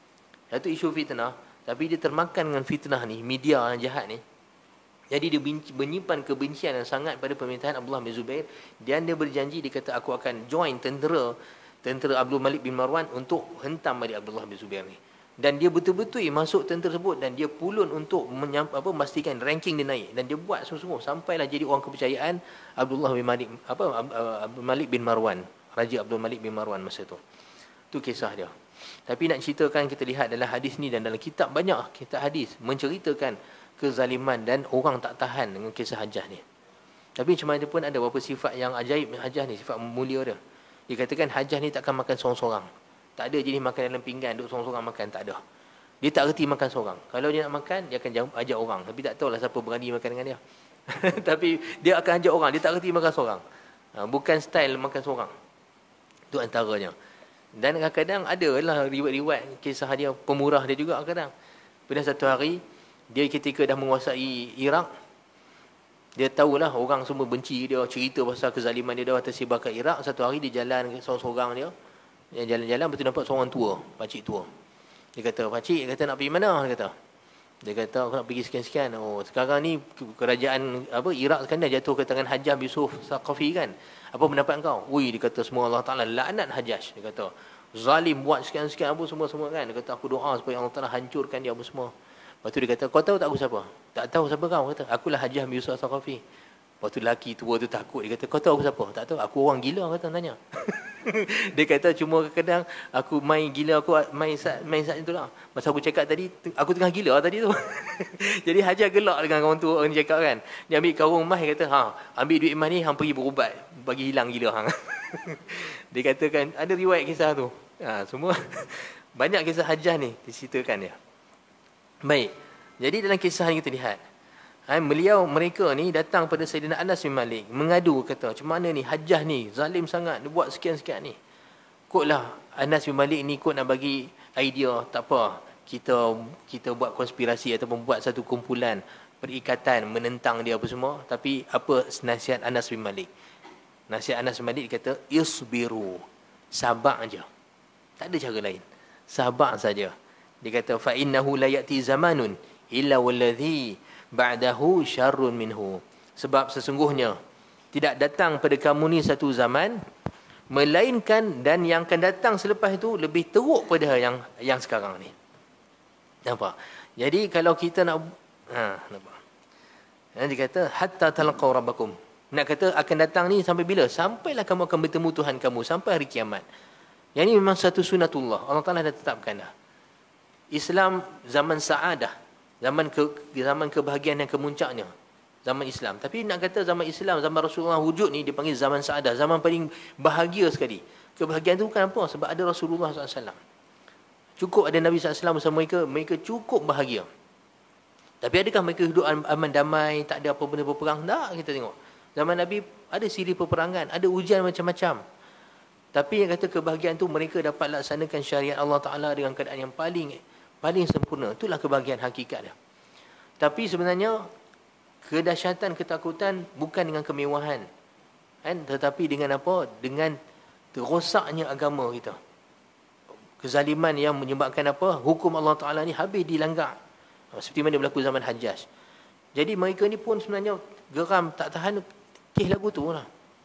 Satu isu fitnah, tapi dia termakan dengan fitnah ni, media yang jahat ni. Jadi dia menyimpan kebencian yang sangat pada pemerintahan Abdullah bin Zubair. Dan dia berjanji, dia kata, aku akan join tentera, tentera Abdul Malik bin Marwan untuk hentam balik Abdullah bin Zubair ni. Dan dia betul-betul masuk tentera tersebut dan dia pulun untuk menyam, apa, memastikan ranking dia naik, dan dia buat sungguh-sungguh sampailah jadi orang kepercayaan Abdullah bin Malik, apa Abdul Malik bin Marwan, Raja Abdul Malik bin Marwan masa tu. Tu kisah dia. Tapi nak ceritakan, kita lihat dalam hadis ni dan dalam kitab, banyak kitab hadis menceritakan kezaliman dan orang tak tahan dengan kisah Hajjaj ni. Tapi macam mana pun ada beberapa sifat yang ajaib Hajjaj ni, sifat mulia dia. Dikatakan Hajjaj ni takkan makan seorang-seorang. Tak ada jenis makan dalam pinggan, duduk seorang-seorang makan, tak ada. Dia tak reti makan seorang. Kalau dia nak makan, dia akan ajak orang. Tapi tak tahulah siapa berani makan dengan dia. Tapi dia akan ajak orang, dia tak reti makan seorang. Bukan style makan seorang. Itu antaranya. Dan kadang-kadang ada lah riwayat-riwayat kisah dia, pemurah dia juga kadang. Pada satu hari, dia ketika dah menguasai Iraq, dia tahulah orang semua benci dia, cerita pasal kezaliman dia dah tersebar ke Iraq. Satu hari dia jalan seorang-seorang dia, yang jalan-jalan betul nampak seorang tua, pakcik tua. Dia kata, pakcik, dia kata nak pergi mana? Dia kata, dia kata aku nak pergi sekian-sekian. Oh, sekarang ni kerajaan apa Iraq sekarang dah jatuh ke tangan Hajjaj bin Yusuf Saqafi kan? Apa pendapat kau? Ui, dia kata, semua Allah Taala laknat Hajjaj. Dia kata, zalim, buat sekian-sekian apa semua-semua kan. Dia kata, aku doa supaya Allah Taala hancurkan dia apa semua. Lepas tu dia kata, kau tahu tak aku siapa? Tak tahu siapa kau? Kata, akulah Hajjaj bin Yusuf Saqafi. Lepas tu lelaki tua tu takut. Dia kata, kau tahu aku siapa? Tak tahu. Aku orang gila, kata, tanya. Dia kata, cuma kadang aku main gila, aku main saat, main saat itulah. Masa aku cakap tadi, aku tengah gila tadi tu. Jadi Hajjaj gelak dengan kawan tua orang cakap kan. Dia ambil karung emas, dia kata, ha, ambil duit emas ni, hang pergi berubat. Bagi hilang gila hang. Dia katakan, ada riwayat kisah tu. Ha, semua, banyak kisah Hajjaj ni diceritakan dia. Baik, jadi dalam kisah ni kita lihat, ha, beliau, mereka ni datang pada Sayyidina Anas bin Malik, mengadu, kata, macam mana ni Hajjaj ni zalim sangat, dia buat sekian-sekian ni. Kotlah Anas bin Malik ni kot nak bagi idea, tak apa, kita kita buat konspirasi ataupun buat satu kumpulan perikatan menentang dia apa semua. Tapi apa nasihat Anas bin Malik? Nasihat Anas bin Malik, dia kata, isbiru, sabar aja, tak ada cara lain, sabar saja. Dia kata, fa innahu la ya'ti zamanun illa walladhi ba'dahu syarrun minhu. Sebab sesungguhnya tidak datang pada kamu ni satu zaman, melainkan dan yang akan datang selepas itu lebih teruk pada yang yang sekarang ni. Nampak? Jadi kalau kita nak, ha, nampak? Ha, dia kata, hatta talaqaw rabbakum. Nak kata akan datang ni sampai bila? Sampailah kamu akan bertemu Tuhan kamu, sampai hari kiamat. Yang ini memang satu sunatullah. Allah Ta'ala dah tetapkan dah. Islam zaman sa'adah, zaman ke zaman kebahagiaan yang kemuncaknya, zaman Islam. Tapi nak kata zaman Islam, zaman Rasulullah wujud ni dipanggil zaman sa'adah, zaman paling bahagia sekali. Kebahagiaan tu bukan apa? Sebab ada Rasulullah sallallahu alaihi wasallam. Cukup ada Nabi sallallahu alaihi wasallam bersama mereka, mereka cukup bahagia. Tapi adakah mereka hidup aman damai, tak ada apa benda berperang? Tak, kita tengok. Zaman Nabi ada siri peperangan, ada ujian macam-macam. Tapi yang kata kebahagiaan tu mereka dapat laksanakan syariat Allah Ta'ala dengan keadaan yang paling paling sempurna. Itulah kebahagiaan hakikat dia. Tapi sebenarnya kedahsyatan, ketakutan bukan dengan kemewahan, kan? Tetapi dengan apa? Dengan terrosaknya agama kita. Kezaliman yang menyebabkan apa? Hukum Allah Ta'ala ni habis dilanggar. Seperti mana berlaku zaman Hajjaj. Jadi mereka ni pun sebenarnya geram, tak tahan kes lagu tu lah.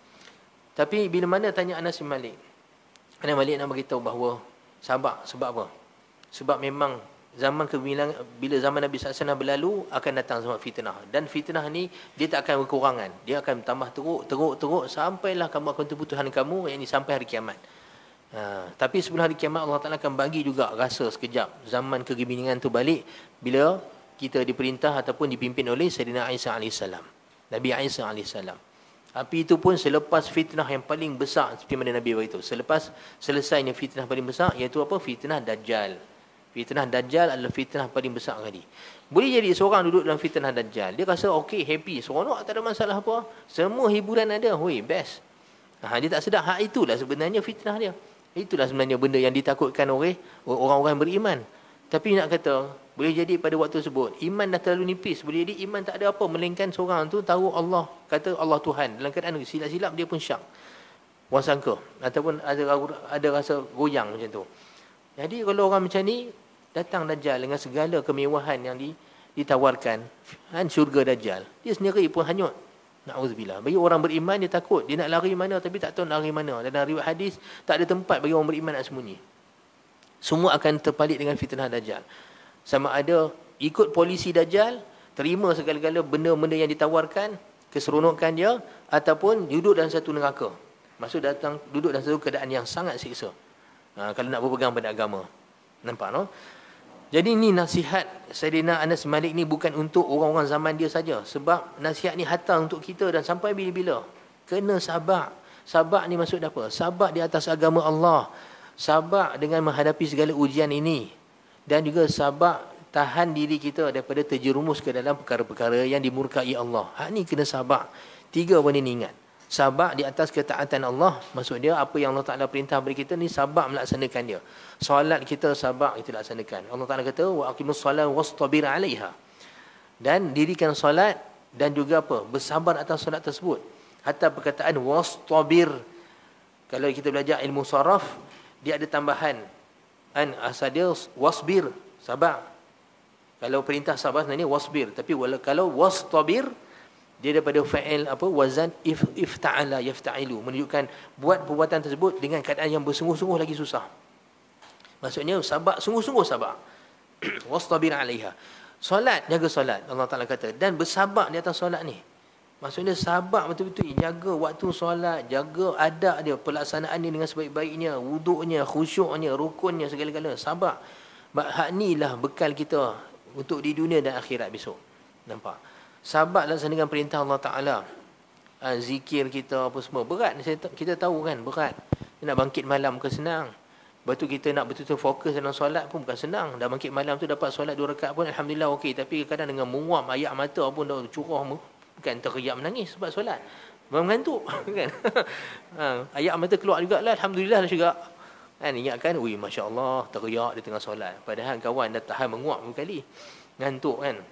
Tapi bila mana tanya Anas bin Malik, Anas Malik nak beritahu bahawa sabar. Sebab apa? Sebab memang zaman kegemilangan, bila zaman Nabi sallallahu alaihi wasallam berlalu, akan datang zaman fitnah. Dan fitnah ni, dia tak akan berkurangan. Dia akan tambah teruk, teruk, teruk, sampailah kamu akan tempuh Tuhan kamu, yang ini sampai hari kiamat. Ha, tapi sebelum hari kiamat, Allah Ta'ala akan bagi juga rasa sekejap. Zaman kegemilangan tu balik, bila kita diperintah ataupun dipimpin oleh Sayyidina Isa alaihissalam. Nabi Isa alaihissalam. Tapi itu pun selepas fitnah yang paling besar, seperti mana Nabi beritahu. Selepas selesainya fitnah paling besar, iaitu apa? Fitnah Dajjal. Fitnah Dajjal adalah fitnah paling besar kali. Boleh jadi seorang duduk dalam fitnah Dajjal, dia rasa okey, happy, seronok, tak ada masalah apa. Semua hiburan ada, hui, best. Ha, dia tak sedar, hak itulah sebenarnya fitnah dia. Itulah sebenarnya benda yang ditakutkan oleh orang-orang beriman. Tapi nak kata, boleh jadi pada waktu tersebut, iman dah terlalu nipis. Boleh jadi iman tak ada apa, melainkan seorang tu tahu Allah, kata Allah Tuhan. Dalam keadaan silap-silap, dia pun syak, wasangka, ataupun ada, ada rasa goyang macam tu. Jadi kalau orang macam ni, datang Dajjal dengan segala kemewahan yang di, ditawarkan, kan, syurga Dajjal, dia sendiri pun hanyut. Na'udzubillah. Bagi orang beriman, dia takut. Dia nak lari mana, tapi tak tahu nak lari mana. Dan dalam riwayat hadis, tak ada tempat bagi orang beriman nak sembunyi. Semua akan terpalit dengan fitnah Dajjal. Sama ada ikut polisi Dajjal, terima segala-gala benda-benda yang ditawarkan, keseronokan dia, ataupun duduk dalam satu neraka. Maksud datang duduk dalam satu keadaan yang sangat siksa. Ha, kalau nak berpegang pada agama. Nampak, no? Jadi ni nasihat Sayyidina Anas Malik ni bukan untuk orang-orang zaman dia saja. Sebab nasihat ni hatta untuk kita dan sampai bila-bila. Kena sabar. Sabar ni maksud apa? Sabar di atas agama Allah. Sabar dengan menghadapi segala ujian ini. Dan juga sabar tahan diri kita daripada terjerumus ke dalam perkara-perkara yang dimurkai Allah. Hak ni kena sabar. Tiga benda ni ingat. Sabar di atas ketaatan Allah. Maksud dia apa yang Allah Ta'ala perintah beri kita ni, sabar melaksanakan dia. Solat kita sabar kita laksanakan. Allah Ta'ala kata wa aqimus solat wastabir 'alaiha. Dan dirikan solat dan juga apa? Bersabar atas solat tersebut. Hatta perkataan wastabir, kalau kita belajar ilmu saraf, dia ada tambahan. Kan asal dia wasbir, sabar. Kalau perintah sabar sebenarnya wasbir, tapi kalau wastabir, dia daripada fa'il apa, wazan if ifta'ala yafta'ilu, menunjukkan buat perbuatan tersebut dengan keadaan yang bersungguh-sungguh lagi susah. Maksudnya sabar, sungguh-sungguh sabar. Wastabir 'alaiha. Solat, jaga solat, Allah Ta'ala kata, dan bersabar di atas solat ni. Maksudnya sabar betul-betul, jaga waktu solat, jaga adab dia, pelaksanaan dia dengan sebaik-baiknya, wuduknya, khusyuknya, rukunnya, segala-galanya. Sabar. Hak ni lah bekal kita untuk di dunia dan akhirat besok. Nampak? Sabar laksanakan perintah Allah Ta'ala. Ha, zikir kita apa semua. Berat. Kita tahu kan, berat. Nak bangkit malam bukan senang. Lepas tu kita nak betul-betul fokus dalam solat pun bukan senang. Dah bangkit malam tu dapat solat dua rakaat pun Alhamdulillah okey. Tapi kadang dengan menguap air mata pun dah curah. Bukan teriak menangis sebab solat. Memang mengantuk. Kan? Ha, air mata keluar jugalah. Alhamdulillah juga. Kan, ingatkan, ui Masya Allah, teriak di tengah solat. Padahal kawan dah tahan menguap berkali. Ngantuk kan.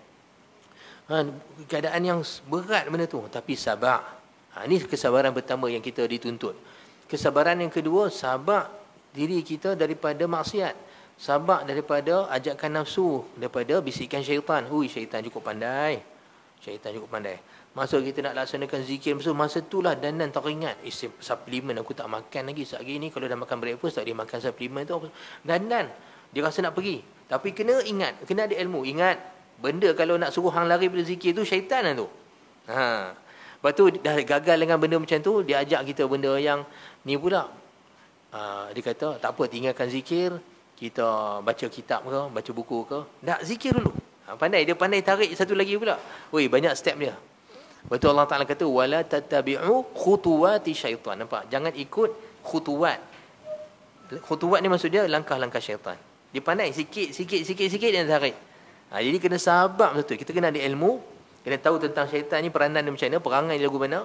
Ha, keadaan yang berat benda tu, tapi sabar. Ha, ini kesabaran pertama yang kita dituntut. Kesabaran yang kedua, sabar diri kita daripada maksiat. Sabar daripada ajakan nafsu, daripada bisikan syaitan. Ui, syaitan cukup pandai. Syaitan cukup pandai. Masa kita nak laksanakan zikir, masa itulah danan teringat. Eh, suplemen aku tak makan lagi. Saat ini kalau dah makan breakfast, tak dia makan suplemen tu. Danan. Dia rasa nak pergi. Tapi kena ingat, kena ada ilmu. Ingat, benda kalau nak suruh hang lari pada zikir tu, syaitan lah tu. Ha. Lepas tu dah gagal dengan benda macam tu, dia ajak kita benda yang ni pula. Ha, dia kata, tak apa, tinggalkan zikir, kita baca kitab ke, baca buku ke. Nak zikir dulu. Ha, pandai, dia pandai tarik satu lagi pula. Oi, banyak step dia. Lepas tu Allah Ta'ala kata, wala tattabi'u khutuwati syaitan. Nampak? Jangan ikut khutuwat. Khutuwat ni maksud dia langkah-langkah syaitan. Dia pandai, sikit, sikit, sikit, sikit dia tarik. Ha, jadi kena sabar betul. Kita kena ada ilmu, kena tahu tentang syaitan ni, peranan dia macam mana, perangai dia lagu mana.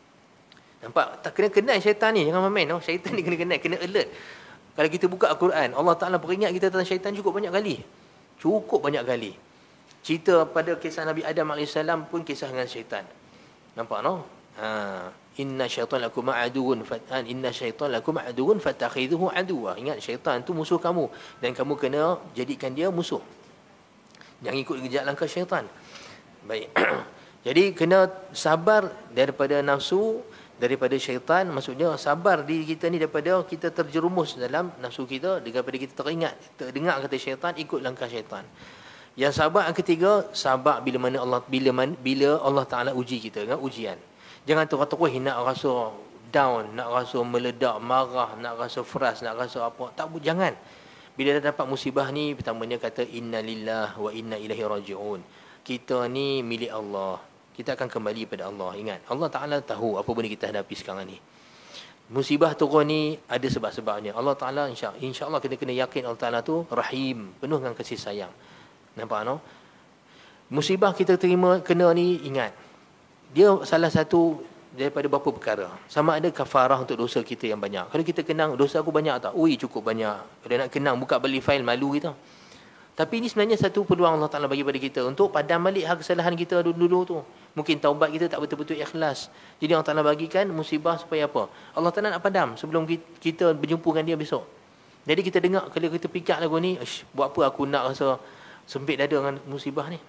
Nampak? Tak kena kenal syaitan ni, jangan main. No? Syaitan ni kena kenal, kena alert. Kalau kita buka Al-Quran, Allah Ta'ala peringat kita tentang syaitan cukup banyak kali. Cukup banyak kali. Cerita pada kisah Nabi Adam alaihi salam pun kisah dengan syaitan. Nampak no? Ha, inna syaitan lakum aduun fatan inna syaitan lakum aduun fattakhidhuhu aduwa. Ingat, syaitan tu musuh kamu dan kamu kena jadikan dia musuh. Jangan ikut jejak langkah syaitan. Baik. Jadi kena sabar daripada nafsu, daripada syaitan. Maksudnya sabar diri kita ni daripada kita terjerumus dalam nafsu kita, daripada kita teringat, terdengar kata syaitan, ikut langkah syaitan. Yang sabar yang ketiga, sabar bila mana Allah bila mana, bila Allah Taala uji kita dengan ujian. Jangan terus-terus nak rasa down, nak rasa meledak, marah, nak rasa frust, nak rasa apa. Tak, jangan. Bila dah dapat musibah ni, pertamanya kata inna lillah wa inna ilaihi raji'un. Kita ni milik Allah. Kita akan kembali pada Allah. Ingat, Allah Taala tahu apa benda kita hadapi sekarang ni. Musibah turun ni ada sebab-sebabnya. Allah Taala insya insya-Allah kita kena yakin Allah Taala tu Rahim, penuh dengan kasih sayang. Nampak no? Musibah kita terima kena ni, ingat, dia salah satu daripada beberapa perkara. Sama ada kafarah untuk dosa kita yang banyak. Kalau kita kenang dosa aku banyak tak? Ui, cukup banyak. Kalau nak kenang, buka balik fail, malu kita. Tapi ini sebenarnya satu peluang Allah Ta'ala bagi pada kita untuk padam balik hak kesalahan kita dulu-dulu tu. Mungkin taubat kita tak betul-betul ikhlas. Jadi Allah Ta'ala bagikan musibah supaya apa? Allah Ta'ala nak padam sebelum kita berjumpa dengan dia besok. Jadi kita dengar, kalau kita fikir lagu ni, buat apa aku nak rasa sempit dada dengan musibah ni?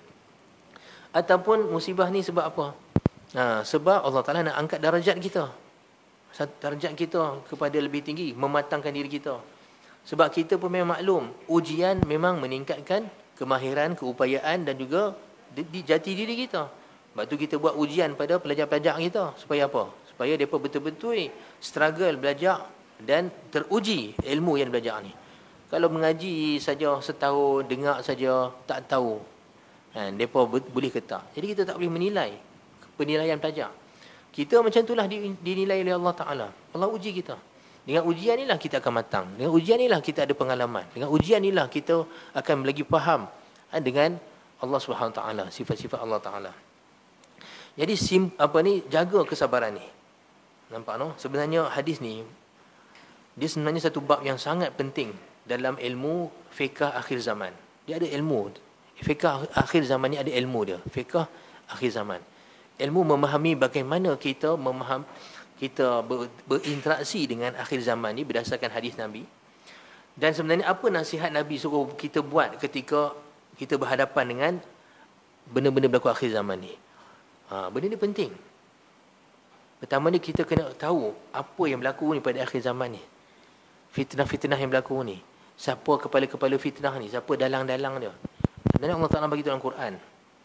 Ataupun musibah ni sebab apa? Ha, sebab Allah Ta'ala nak angkat darajat kita. Darajat kita kepada lebih tinggi, mematangkan diri kita. Sebab kita pun memang maklum, ujian memang meningkatkan kemahiran, keupayaan dan juga di, di jati diri kita. Sebab tu kita buat ujian pada pelajar-pelajar kita. Supaya apa? Supaya mereka betul-betul struggle belajar dan teruji ilmu yang belajar ni. Kalau mengaji saja setahun, dengar saja, tak tahu. Ha, mereka boleh ke tak? Jadi kita tak boleh menilai penilaian pelajar. Kita macam itulah dinilai oleh Allah Ta'ala. Allah uji kita. Dengan ujian inilah kita akan matang. Dengan ujian inilah kita ada pengalaman. Dengan ujian inilah kita akan lagi faham ha, dengan Allah Subhanahu Wa Ta'ala, sifat-sifat Allah Ta'ala. Jadi sim, apa ni, jaga kesabaran ni. Nampak no? Sebenarnya hadis ni, dia sebenarnya satu bab yang sangat penting dalam ilmu fiqh akhir zaman. Dia ada ilmu. Fiqh akhir zaman ni ada ilmu dia. Fiqh akhir zaman. Ilmu memahami bagaimana kita memaham kita ber, berinteraksi dengan akhir zaman ni berdasarkan hadis Nabi. Dan sebenarnya apa nasihat Nabi suruh kita buat ketika kita berhadapan dengan benda-benda berlaku akhir zaman ni. Ha, benda ni penting. Pertama ni kita kena tahu apa yang berlaku ni pada akhir zaman ni. Fitnah-fitnah yang berlaku ni. Siapa kepala-kepala fitnah ni? Siapa dalang-dalang dia? Sebenarnya Allah Ta'ala bagi dalam Quran.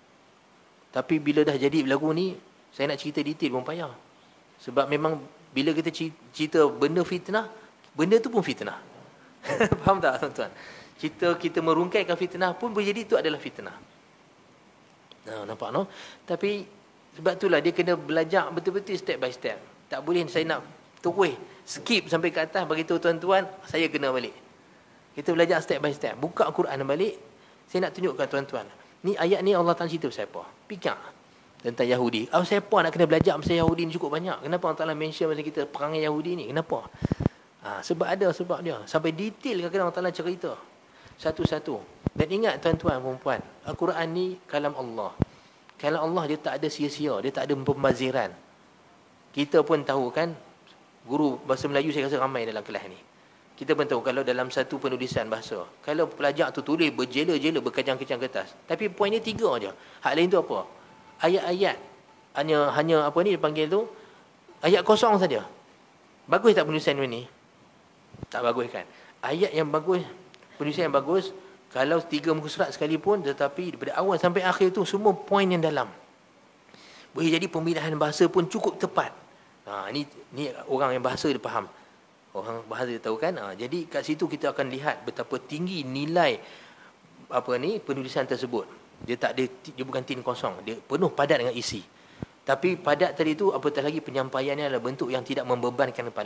Tapi bila dah jadi berlaku ni, saya nak cerita detail pun payah. Sebab memang bila kita cerita benda fitnah, benda tu pun fitnah. Faham tak tuan-tuan? Cerita kita merungkaikan fitnah pun boleh jadi itu adalah fitnah. Nah, nampak no? Tapi sebab itulah dia kena belajar betul-betul step by step. Tak boleh saya nak terus skip sampai ke atas bagi tahu tuan-tuan, saya kena balik. Kita belajar step by step. Buka Al-Quran balik. Saya nak tunjukkan tuan-tuan. Ni ayat ni Allah Ta'ala cerita pasal apa? Fikir tentang Yahudi. Oh, siapa nak kena belajar pasal Yahudi ni cukup banyak? Kenapa Allah Ta'ala mention pasal kita perangai Yahudi ni? Kenapa? Ha, sebab ada sebab dia. Sampai detail kadang-kadang Allah Ta'ala cerita. Satu-satu. Dan ingat tuan-tuan, perempuan. Al-Quran ni kalam Allah. Kalam Allah dia tak ada sia-sia. Dia tak ada pembaziran. Kita pun tahu kan, guru bahasa Melayu saya rasa ramai dalam kelas ni. Kita pun tahu kalau dalam satu penulisan bahasa, kalau pelajar tu tulis berjela-jela, berkajang-kajang kertas. Tapi poin dia tiga aja. Hak lain tu apa? Ayat-ayat. Hanya hanya apa ni dipanggil tu? Ayat kosong saja. Bagus tak penulisan ni? Tak bagus kan? Ayat yang bagus, penulisan yang bagus, kalau tiga muka surat sekalipun, tetapi daripada awal sampai akhir tu semua poin yang dalam. Boleh jadi pemilihan bahasa pun cukup tepat. Ha, ni ni orang yang bahasa dia faham. Orang bahasa dia tahu kan. Ha, jadi kat situ kita akan lihat betapa tinggi nilai apa ni penulisan tersebut. Dia tak dia, dia bukan tin kosong, dia penuh padat dengan isi. Tapi padat tadi tu apatah lagi penyampaiannya adalah bentuk yang tidak membebankan kepala.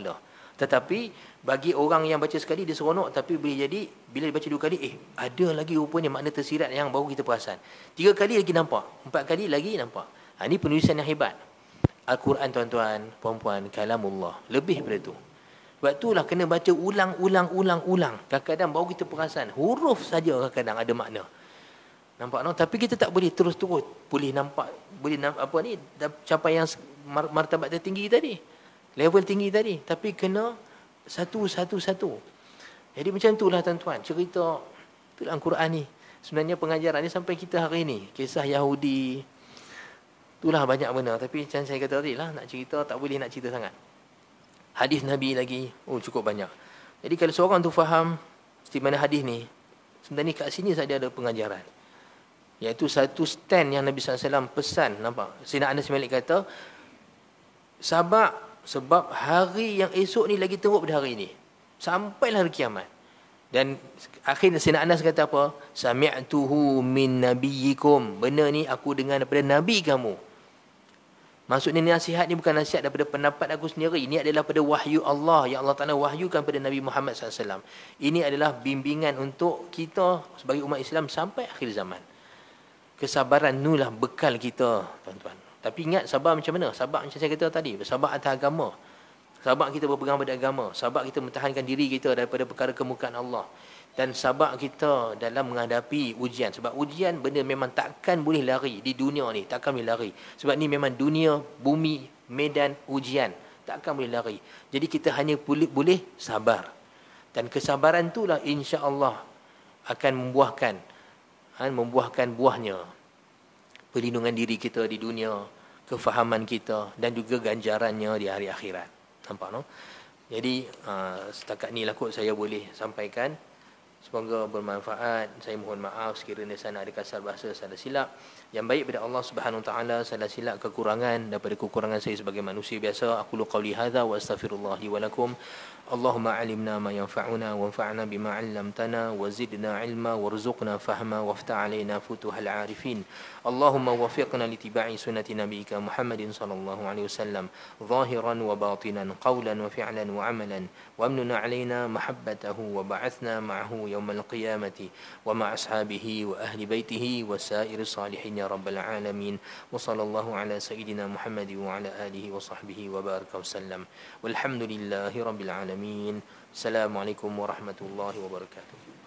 Tetapi bagi orang yang baca sekali dia seronok, tapi boleh jadi bila dia baca dua kali, eh ada lagi rupanya makna tersirat yang baru kita perasan. Tiga kali lagi nampak, empat kali lagi nampak. Ha, ini penulisan yang hebat. Al-Quran tuan-tuan, puan-puan, kalamullah. Lebih daripada tu. Sebab itulah kena baca ulang-ulang-ulang-ulang. Kadang-kadang baru kita perasan. Huruf saja kadang-kadang ada makna. Nampak no? Tapi kita tak boleh terus-terus boleh nampak, boleh nampak, apa ni, capai yang martabat tertinggi tadi. Level tinggi tadi. Tapi kena satu-satu-satu. Jadi macam itulah tuan-tuan. Cerita itulah Al-Quran ni. Sebenarnya pengajaran ni sampai kita hari ni. Kisah Yahudi. Itulah banyak benda. Tapi macam saya kata tadi lah, nak cerita tak boleh nak cerita sangat. Hadis Nabi lagi, oh cukup banyak. Jadi kalau seorang tu faham di mana hadis ni, sebenarnya kat sini saja ada pengajaran. Iaitu satu stand yang Nabi sallallahu alaihi wasallam pesan, nampak? Sayyidina Anas bin Malik kata, sabar sebab hari yang esok ni lagi teruk pada hari ni. Sampailah hari kiamat. Dan akhirnya Sayyidina Anas kata apa? Sami'tuhu min nabiyyikum. Benda ni aku dengar daripada Nabi kamu. Maksudnya nasihat ni bukan nasihat daripada pendapat aku sendiri. Ini adalah pada wahyu Allah. Yang Allah Ta'ala wahyukan pada Nabi Muhammad sallallahu alaihi wasallam. Ini adalah bimbingan untuk kita sebagai umat Islam sampai akhir zaman. Kesabaran itulah bekal kita, tuan-tuan. Tapi ingat, sabar macam mana? Sabar macam saya kata tadi. Sabar atas agama. Sabar kita berpegang pada agama. Sabar kita mempertahankan diri kita daripada perkara kemukaan Allah. Dan sabar kita dalam menghadapi ujian. Sebab ujian benda memang takkan boleh lari di dunia ni. Takkan boleh lari. Sebab ni memang dunia, bumi, medan ujian. Takkan boleh lari. Jadi kita hanya boleh, boleh sabar. Dan kesabaran itulah insya-Allah akan membuahkan ha, membuahkan buahnya. Perlindungan diri kita di dunia, kefahaman kita dan juga ganjarannya di hari akhirat. Nampak no? Jadi uh, setakat ni lah kot saya boleh sampaikan. Semoga bermanfaat. Saya mohon maaf sekiranya sana ada kasar bahasa, salah silap. Yang baik pada Allah Subhanahu Wa Taala, salah silap kekurangan daripada kekurangan saya sebagai manusia biasa. Aku lu qauli hadza wa astaghfirullah li wa lakum. Allahumma alimna ma yanfa'una wanfa'na bima 'allamtana wa zidna 'ilma warzuqna fahma waftah 'alaina futuhal 'arifin. Allahumma waffiqna litiba'i sunnati nabiyyika Muhammadin sallallahu alaihi wasallam zahiran wa batinan qawlan wa fi'lan wa 'amalan wa amnuna 'alaina mahabbatahu wa ba'athna ma'ahu yawmal qiyamati wa ma ashabihi wa ahli baitihi wa sa'ir salihin ya rabbal alamin. Wa sallallahu ala sayyidina Muhammad wa ala alihi wa sahbihi wa baraka wa sallam. Walhamdulillahi rabbil alamin. Assalamualaikum warahmatullahi wabarakatuh.